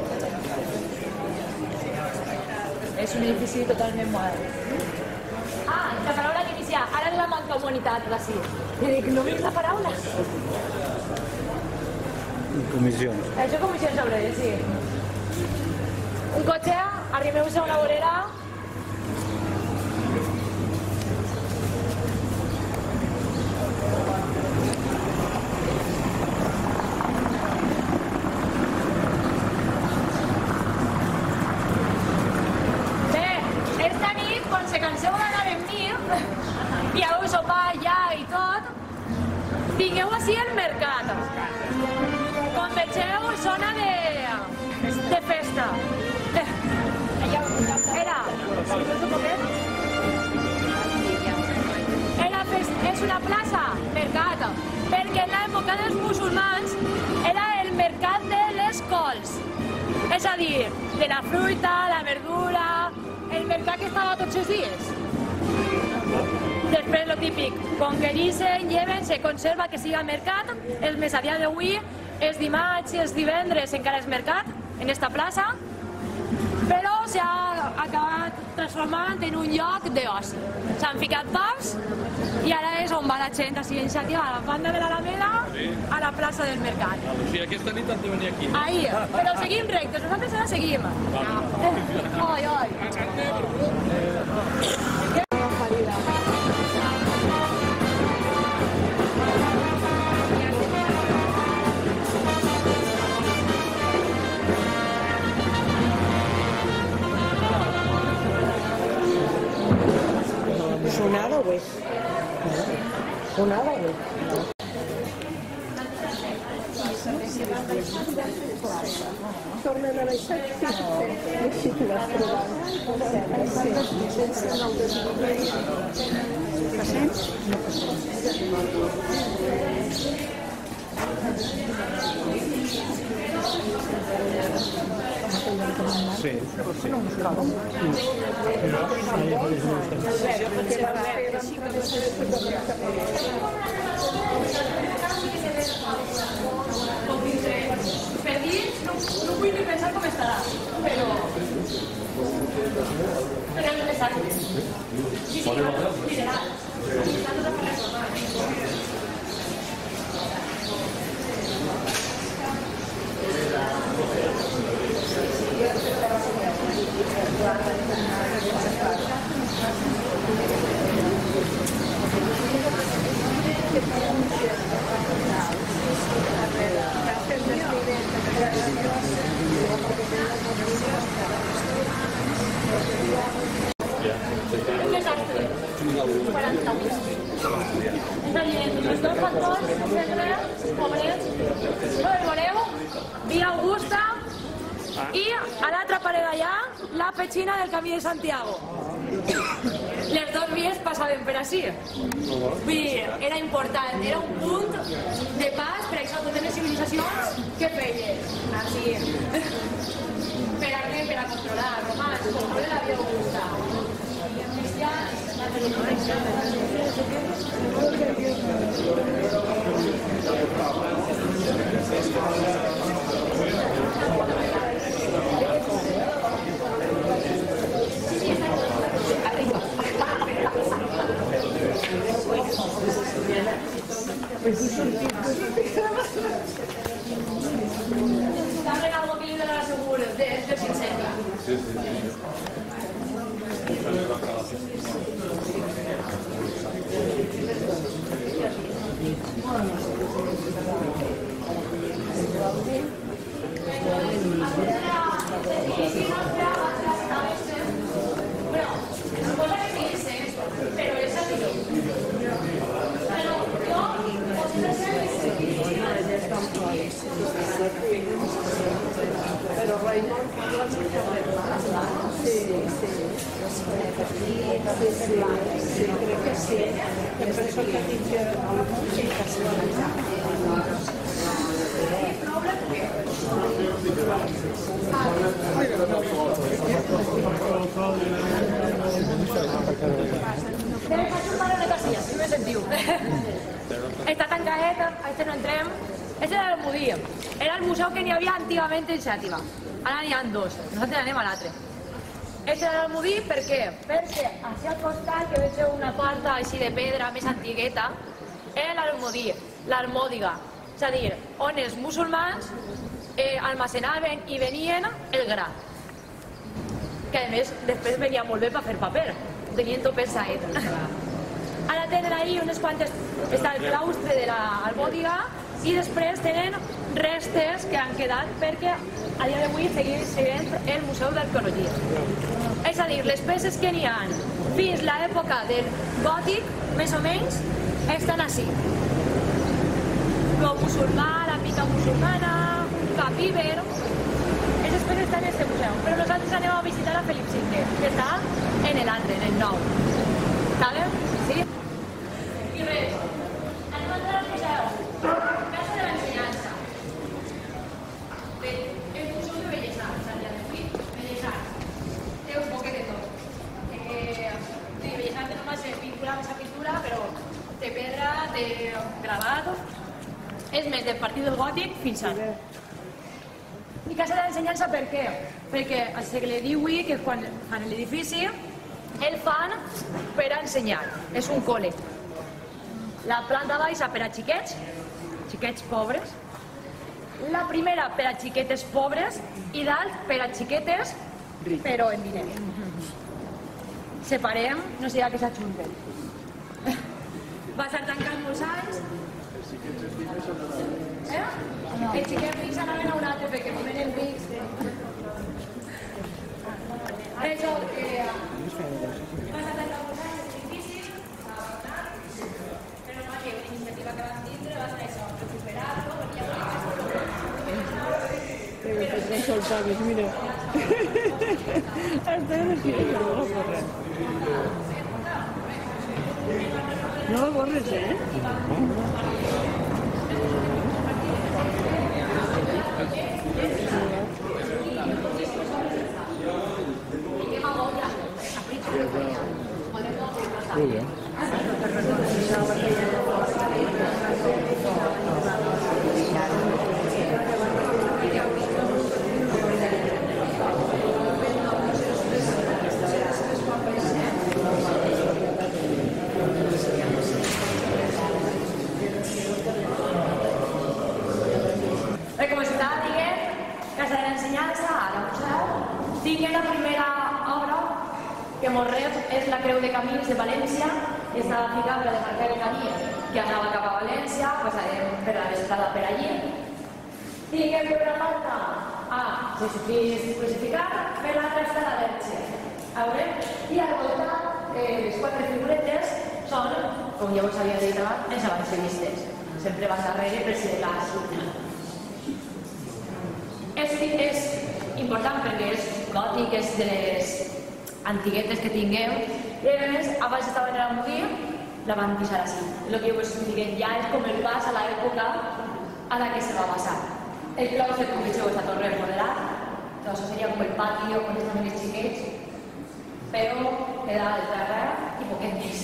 És un edifici totalment modern. Ah, la paraula que inicia, ara la mancomunitat d'ací. I dic, no veus la paraula? Comissions. Això comissions obreres, sí. Un cotxe, arribeu-vos a una vorera. Vingueu així al mercat. Com vegeu, sona de festa. És una plaça, mercat, perquè en l'època dels musulmans era el mercat de les cols. És a dir, de la fruita, la verdura, el mercat que estava tots els dies. Després, lo típic, conquerixen, lleven, se conserva que siga mercat. El més a dia d'avui, els dimarts i els divendres encara és mercat, en esta plaça, però s'ha acabat transformant en un lloc d'oci. S'han ficat pubs i ara és on va la gent així iniciativa a la banda de l'Alameda, a la plaça del mercat. O sigui, aquesta nit han de venir aquí. Ahí, però seguim rectes, nosaltres ara seguim. Oi, oi. Sonada o és? Sonada o és? Tornen a baixar, així t'ho vas trobant. Passem? Sí. Per dins, no vull ni pensar com estarà, però és necessari. Sí, liderat. Un desastre. És a dir, els dos factors, centre, pobrets, no el voleu, Via Augusta i a l'altra paret d'allà, la petxina del Camí de Santiago. Les dues vies passaven per així. Vull dir, era important, era un punt de pas per això totes les civilitzacions que feien. Així. Per a què? Per a controlar romans, controlar la Via Augusta. Cristians, Dame algo que yo te lo aseguro, de sincera. Sí, sí, sí. Bueno, cosa que sí, pero Sí, crec que sí. Per això que dic que Està tancadet, a este no entrem. Este era el Mudí. Era el museu que n'hi havia antigament en Xàtiva. Ara n'hi ha dos. Nosaltres anem a l'altre. Este era el Mudí, per què? Perquè així al costat, que veig una porta així de pedra més antigueta, era l'Almodí, l'Almòdiga. És a dir, on els musulmans almacenaven i venien el gra. Que a més, després venia molt bé per fer paper. Tenien tot pesat. Ara tenen ahí unes quantes... Està el claustre de l'Almòdiga i després tenen restes que han quedat perquè a dia d'avui seguim sent el Museu d'Arqueologia. És a dir, les peces que n'hi ha fins a l'època del gòtic, més o menys, estan així. Lo musulmà, la pica musulmana, un capíber... Aquestes peces estan en aquest museu, però nosaltres anem a visitar a Felip V, que està en l'altre, en el nou. Sabem? Sí? I res, anem a entrar al museu. Casa de l'Ensenyança. El Museu de Belles Arts, a dia d'avui. Belles Arts. Té un poquet de tot. Belles Arts només és pintura, més a pintura, però té pedra, té gravat. És més, del partit del gòtic fins ara. I Casa de l'Ensenyança per què? Perquè al segle XVIII, que quan fan l'edifici, el fan per a ensenyar. És un col·le. La planta baixa per a xiquets, xiquets pobres. La primera per a xiquetes pobres i dalt per a xiquetes, però en diners. Separem, no sé que s'ajunten. Va estar tancant molts anys. Els xiquets rics anaven a un altre, perquè primer els rics... Això, que... Va estar tancant molts anys, és difícil, però no, que una iniciativa que van tindre va ser això, recuperar-lo, perquè ja pues no soltaves, mira. Hasta no quiero que no lo borres. No lo borres, Muy bien. Com estava dient, Casa de l'Ensenyança, ara museu, tingué la primera obra que molt rep és la Creu de Camins de València, i estava ficada per a demarcar el camí que anava cap a València, per a l'estrada per allí. Tinguem per una part a Jesucrist crucificat, per l'altra està la Verge. I al voltant, les quatre figuretes són, com ja us havia dit abans, els evangelistes. Sempre van darrere per si de cas. És important perquè és gòtic, és de les antiguetes que tingueu, i a més, abans estava en l'Almodí, la van deixar així. El que us diguem ja és com el pas a l'època a la que se va passar. El claustre, com veieu, és a torre modelat, això seria com el pati on estaven els xiquets, però queda el terra i poquet més.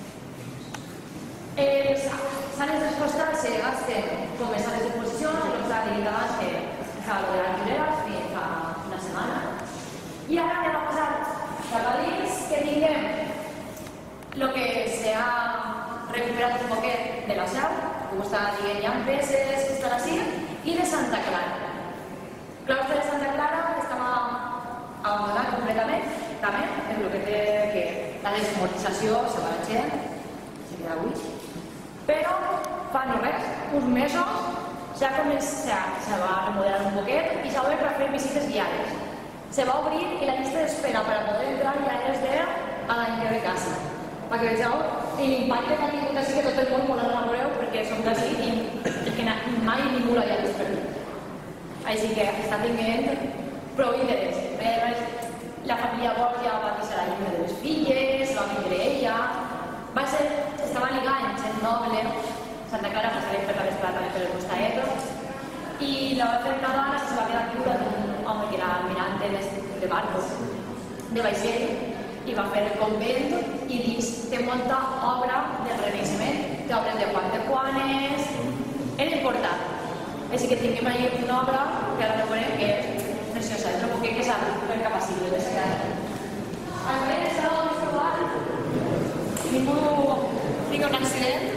Les sales dels costats se gasten com a sales d'exposició, com s'ha dit abans, que fa lo de les llibreres fins fa una setmana. I ara anem a passar cap a dins, que tinguem el que s'ha recuperat un poquet de la seu, com estava dient, hi ha peces que estan així, i de Santa Clara. El claustre de Santa Clara estava abandonat completament, també, en el que té que la desamortització se va fer, se queda avui. Però fa no res, uns mesos, se va remodelar un poquet i s'ha obert per fer visites guiades. Se va obrir i la llista d'espera per a poder entrar ja és de l'any que ve casa. Perquè vegeu l'impacte que ha tingut així que tot el món molt enamoreu perquè som d'ací i que mai ningú l'havia vist per mi. Així que està tinguent prou interès. La família Borgia va deixar la llibre de les filles, va vindre ella, estava ligada amb gent noble, Santa Clara passava per la vesprada per el Costaeto, i la va fer una dona que se va quedar viuda d'un home que era almirante de barcos, de vaixell, i va fer el convent, i dins té molta obra del Renaixement, té obres de Juan de Juanes, era important. Així que tinguem allà una obra que ara veurem que és preciosa, és el que és el capacible de ser. A veure, és el més trobat, ningú tinga un accident.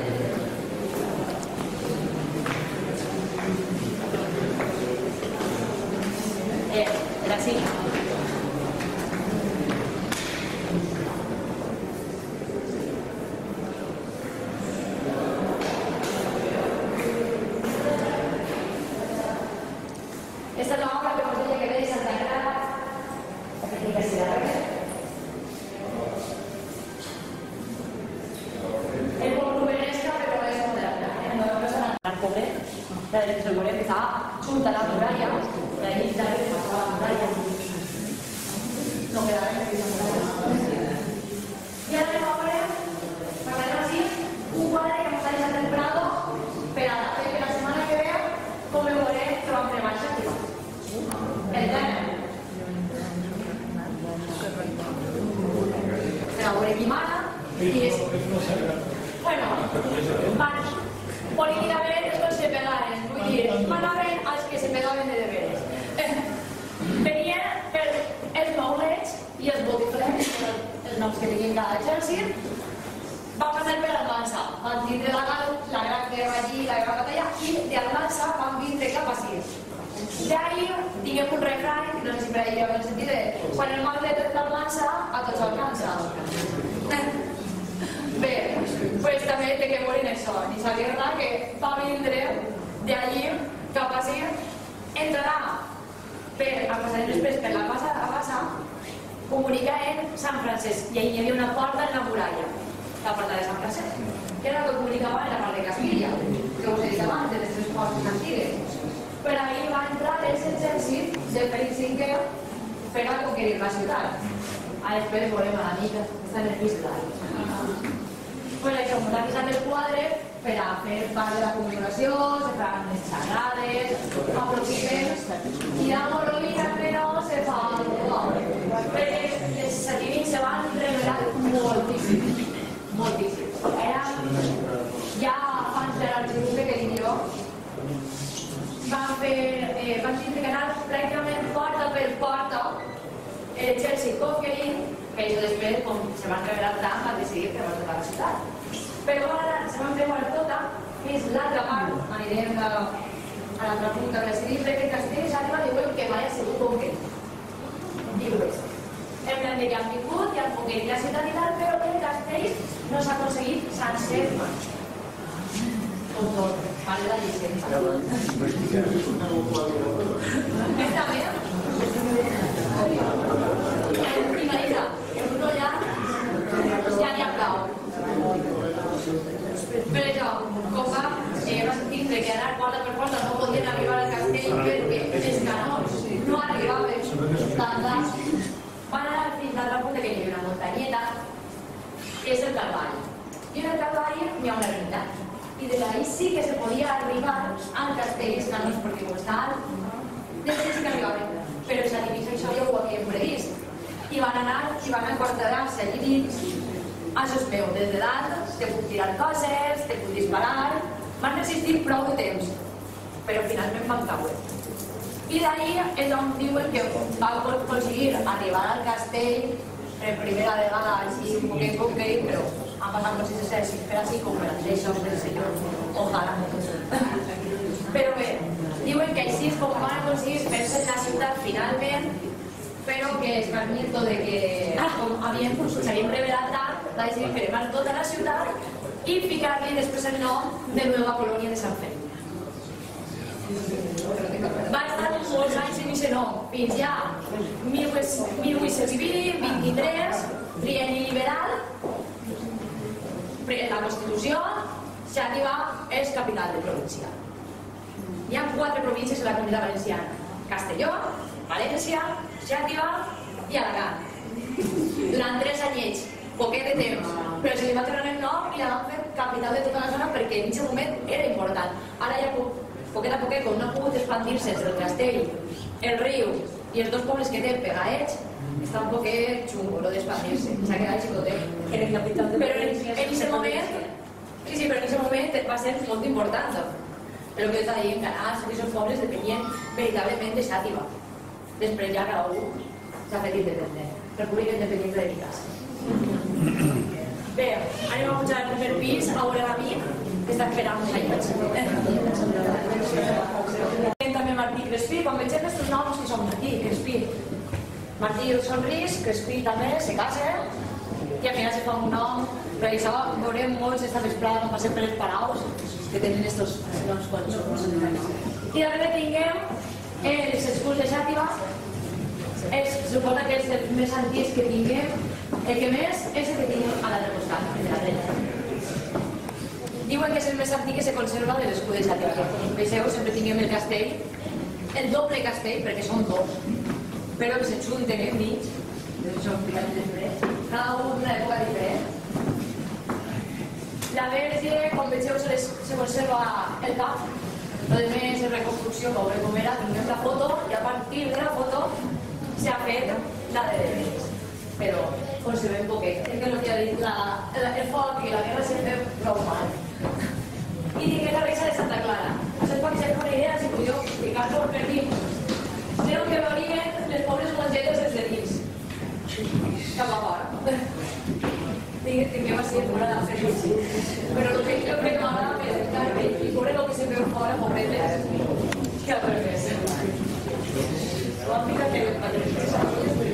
Era així. Esta es la obra que os deia que ve de Santa Clara, que se la ve. És molt rubenesca, però és moderna. No és una pobre, la de Segurem que està junta a la muralla, i allí està passava la muralla. No quedava en aquesta muralla. I ara anem a veure, parlem així, un quadre que ens ha deixat el Prado per a la setmana que ve commemorem que vam fer marxa aquí. El tema. Per a veure qui mana, i és... Bueno, políticament és com se pegaren, vull dir, manaven els que se pegaven de deberes. Venien per els maulets i els botiflets, els noms que tinguin cada exèrcit, van passar per Almansa, van tindre la gran guerra allí, la gran batalla, i d'Almansa van vindre cap a Sis. D'ahir tinguem un refrany, no sé si per ahir heu sentit, quan el mal de l'Almansa a tots alcança. Bé, pues també té que veure en això, en aquesta guerra que va vindre d'allí cap a Sis, entrarà a passar després per la bassa, comunica en Sant Francesc, i ahir hi havia una porta en la muralla, la porta de Sant Francesc, que era el que comunicava en la part de Castilla, que us he dit abans, de les tres portes antigues. Per ahir va entrar l'exèrcit de Felip V per a conquerir la ciutat. Després veurem a la mica, està en el pis d'ahir. Pues això, muntar aquí també el quadre per a fer part de la commemoració, se faran les xerrades, aprofitem, i la morrovina però se fa perquè els satírics se van revelar moltíssim, moltíssim. Ja abans de l'arxiduque que dic jo, van tindre que anar pràcticament porta per porta l'exèrcit conquerint, que ells després, com se van revelar tant, van decidir que van tocar la ciutat. Però ara se van creuar tota, fins l'altra part, anirem a l'altra punta de decidir, perquè Castell arriba i diuen que mai ha sigut conquerit. Diu això. En plan de que han vingut i han conquerit la ciutat i tal, però que el Castell no s'ha aconseguit sencer mai. Com tot, parla de llicència. Està bé? I Marisa, el Bruno ja n'hi ha prou. Per això, com va tindre que anar porta per porta, no podien arribar al castell perquè els canons no arribaven tan tard. Van anar fins a l'altra punta que hi havia una muntanyeta, que és el Calvari. I en el Calvari hi ha una ermita. I de l'ahí sí que se podia arribar al castell, els canons, perquè com està alt, des sí que arribaven. Però els enemics això ja ho havien previst. I van anar i van enquarterar-se allí dins. Això es veu, des de dalt, te puc tirar coses, te puc disparar. Van resistir prou de temps, però finalment van caure. I d'ahí és on diuen que va aconseguir arribar al castell per primera vegada així un poquet conquerit, però han passat molts exèrcits per així com per als eixos del senyor. Ojalà. Però bé, diuen que així és com van aconseguir fer-se la ciutat finalment, però que Escarmiento de que s'havien revelat tant, va decidir cremar tota la ciutat i ficar-li després el nom de Nueva Colònia de Sant Feliu. Va estar molts anys en aquest nom, fins ja 1820, 23, trienni liberal, la Constitució, Xàtiva és capital de província. Hi ha 4 províncies en la Comunitat Valenciana: Castelló, València, Xàtiva i Alacant. Durant 3 anyets, poquet de temps, però se li va tornar el nom i la van fer capital de tota la zona perquè en aquest moment era important. Ara ja poquet a poquet, com no ha pogut expandir-se el castell, el riu i els 2 pobles que té pegaets, està un poquet xungo lo d'expandir-se, s'ha quedat xicotet. Era capital de... Però en aquest moment, sí, però en aquest moment va ser molt important. El que està dient, Canals, aquests pobles depenien veritablement de Xàtiva. Després ja cada un s'ha fet independent. República Independiente de Picasso. Bé, anem a pujar al primer pis, a veure l'amic, que està esperant allà. També Martí i Crespí, quan vegem aquests noms que són Martí i Crespí. Martí el Sonrís, Crespí també, se casen, i al final se fa un nom, però això veurem molts esta vesprada quan passem per les paraus, que tenen estos noms quants. I darrere tinguem els escuts de Xàtiva, suposa que és els més antics que tinguem, el que més és el que tinguem a l'altre costat, de la dreta. Diuen que és el més antic que se conserva de l'escut de Xàtiva. Com veieu, sempre tinguem el castell, el doble castell, perquè són 2, però que se junten enmig, són després, cada un d'una època diferent. La verge, com vegeu, se conserva el cap, el més de reconstrucció, com veurem com era, tinguem la foto, i a partir de la foto s'ha fet la de Déu. Però conservem poquet. És que el que ha dit, el foc i la guerra sempre prou mal. I tinguem la reixa de Santa Clara. Això és perquè s'ha una idea, si podeu explicar-ho per mi. Creu que veurien les pobres mongetes des de dins. Cap a fora. Tinguem així fora de fer així. Però el que m'agrada més és que i veure el que se veu fora, pobretes, que al revés. Ho han ficat en el patrimoni.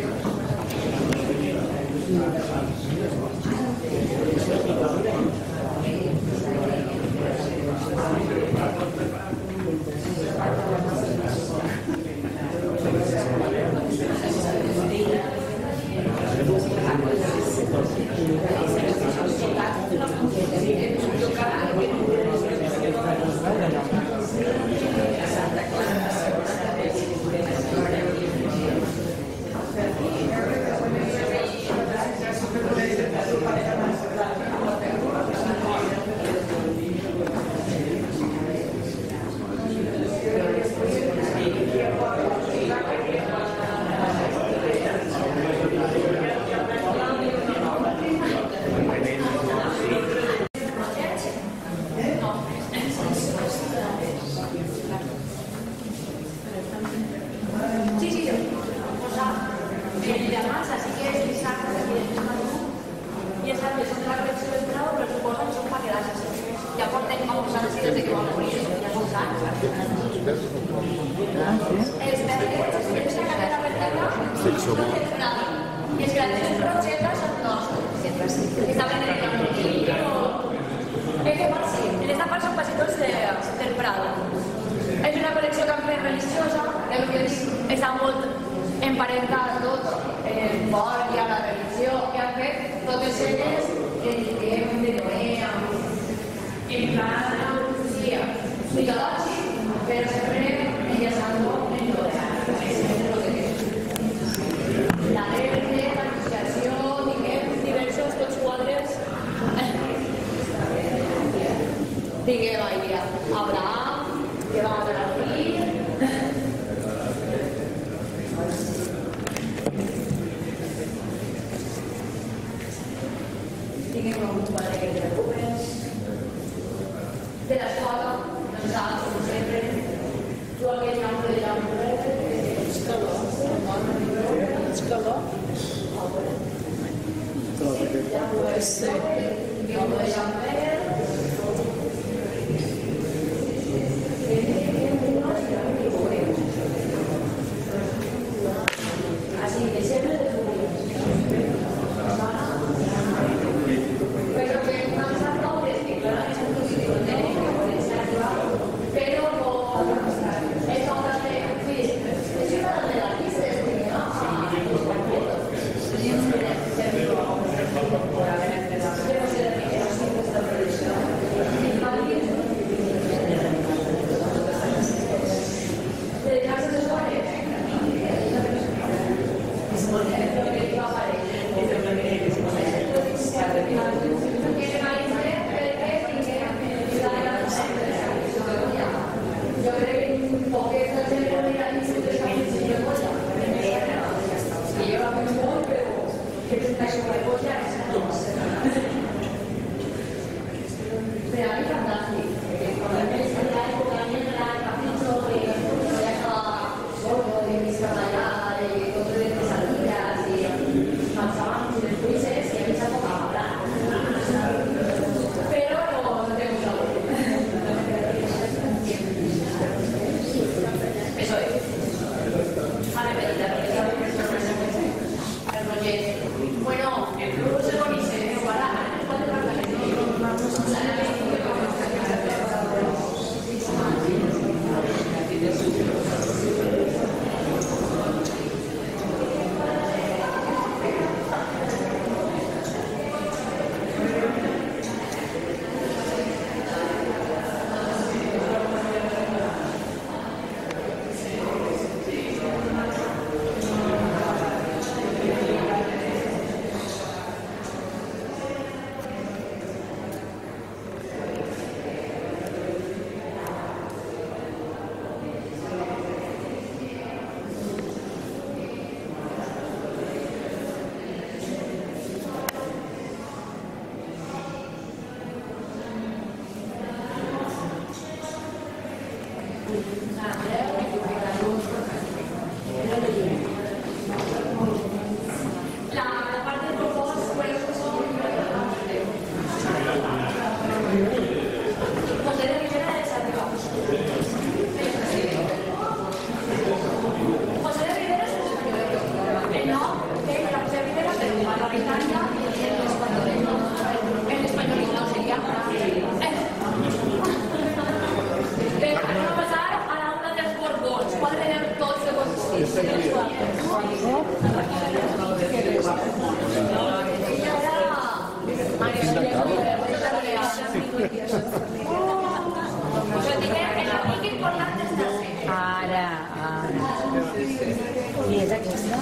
I és aquesta?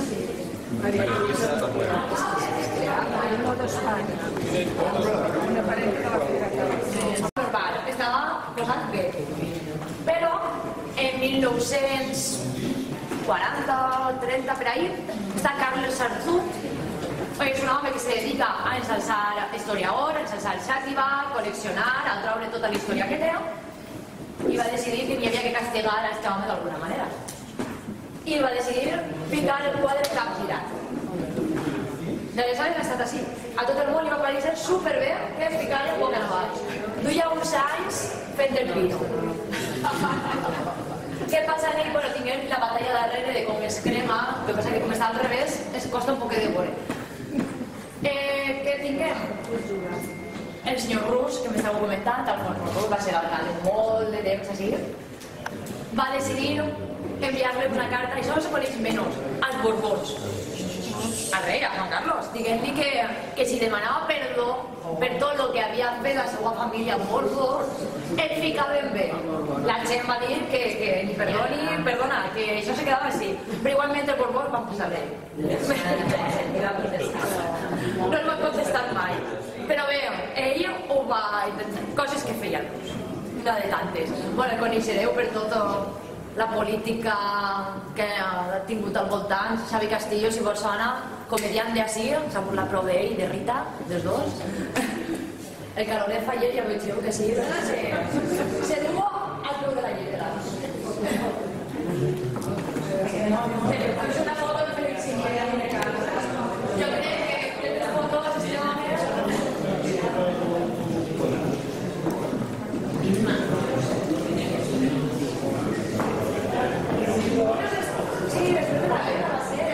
Estava posat bé. Però en 1940 o 30 per ahí està Carles Sartut, és un home que se dedica a ensalçar historiador, a ensalçar xàtiva, col·leccionar, a treure tota la història que té, i va decidir que n'hi havia que castigar a aquest home d'alguna manera. I va decidir ficar el quadre capgirat. D'aleshores ha estat així. A tot el món li va parecer superbé que ficar el poc baix. Duia uns anys fent el pino. Què passa en ell? Bueno, tinguem la batalla darrere de com es crema, el que passa que com està al revés, es costa un poc de veure. Què tinguem? El senyor Rus, que m'estava comentant, el senyor Rus va ser alcalde molt de temps així, va decidir enviar-li una carta, això no se coneix menys, als Borbons, al rei, a Juan Carlos, dient-li que si demanava perdó per tot el que havia fet la seva família Borbó, el ficaven bé. La gent va dir que ni perdoni, perdona, que això se quedava així, però igualment els Borbons van posar bé. No el va contestar mai. Però bé, ell ho va intentar, coses que feia Rus, una de tantes. Bueno, coneixereu per tota la política que ha tingut al voltant. Xavi Castillo, si vos sona, comediant d'ací, s'ha burlat prou d'ell i de Rita, dels dos. El Carolet Faller, ja veieu que sí, se duo al club de la llibre. És una foto de Félix Siniera. Jo crec que les fotos estem a més. Sí, és veritat, va ser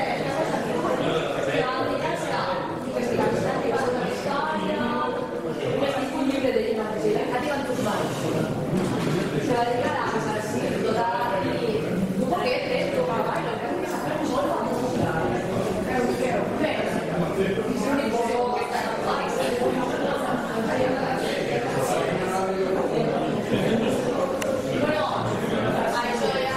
se va dedicar a así, total, y un poquete, tomar baile, que se hace solo. Es un poco que está en el país. Bueno, a eso ya...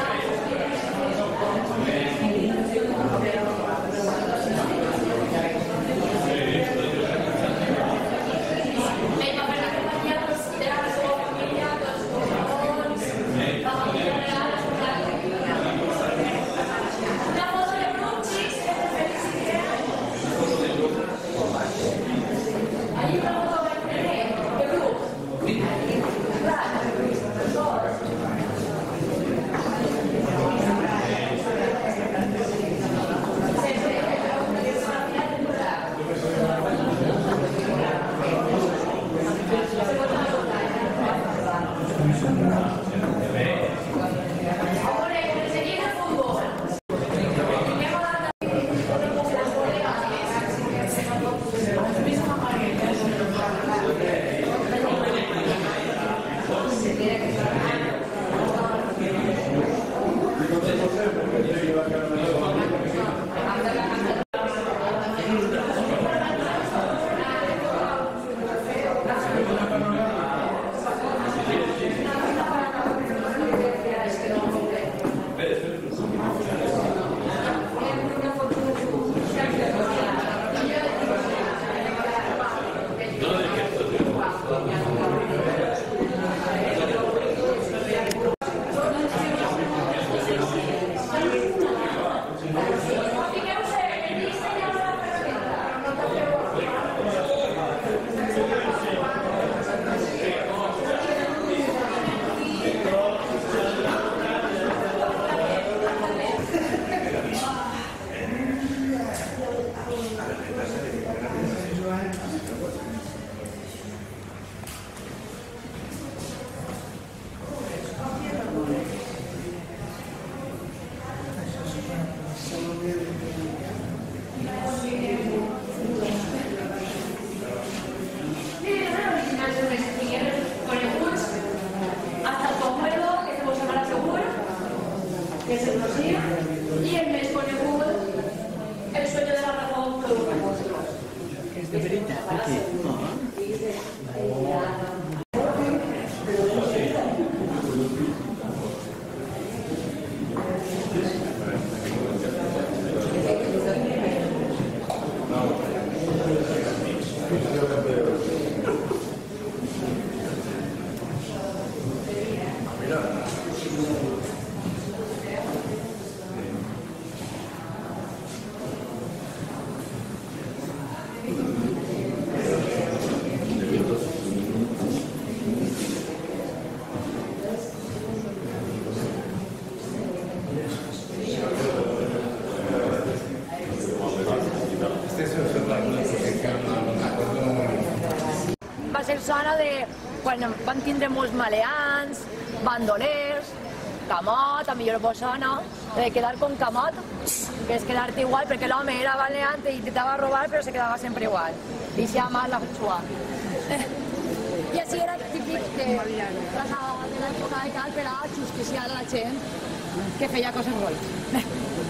ser zona de quan van tindre molts maleants, bandolers, camot, a millor vos sona, de quedar con camot, que és quedar-te igual, perquè l'home era baleant i intentava robar, però se quedava sempre igual. I se llama la xua. I així era típic de l'època de cal per a justiciar la gent que feia coses bones.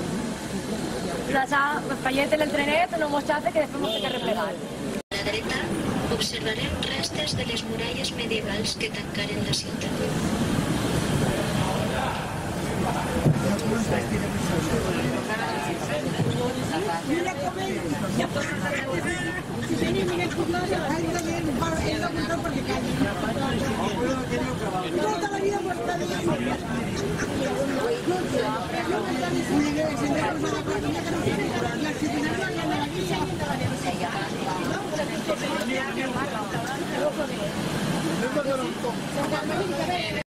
Fallet en el trenet, no mos xafe, que després mos té que replegar. A la dreta observarem restes de les muralles medievals que tancaren la ciutat. Toda la vida hemos estado en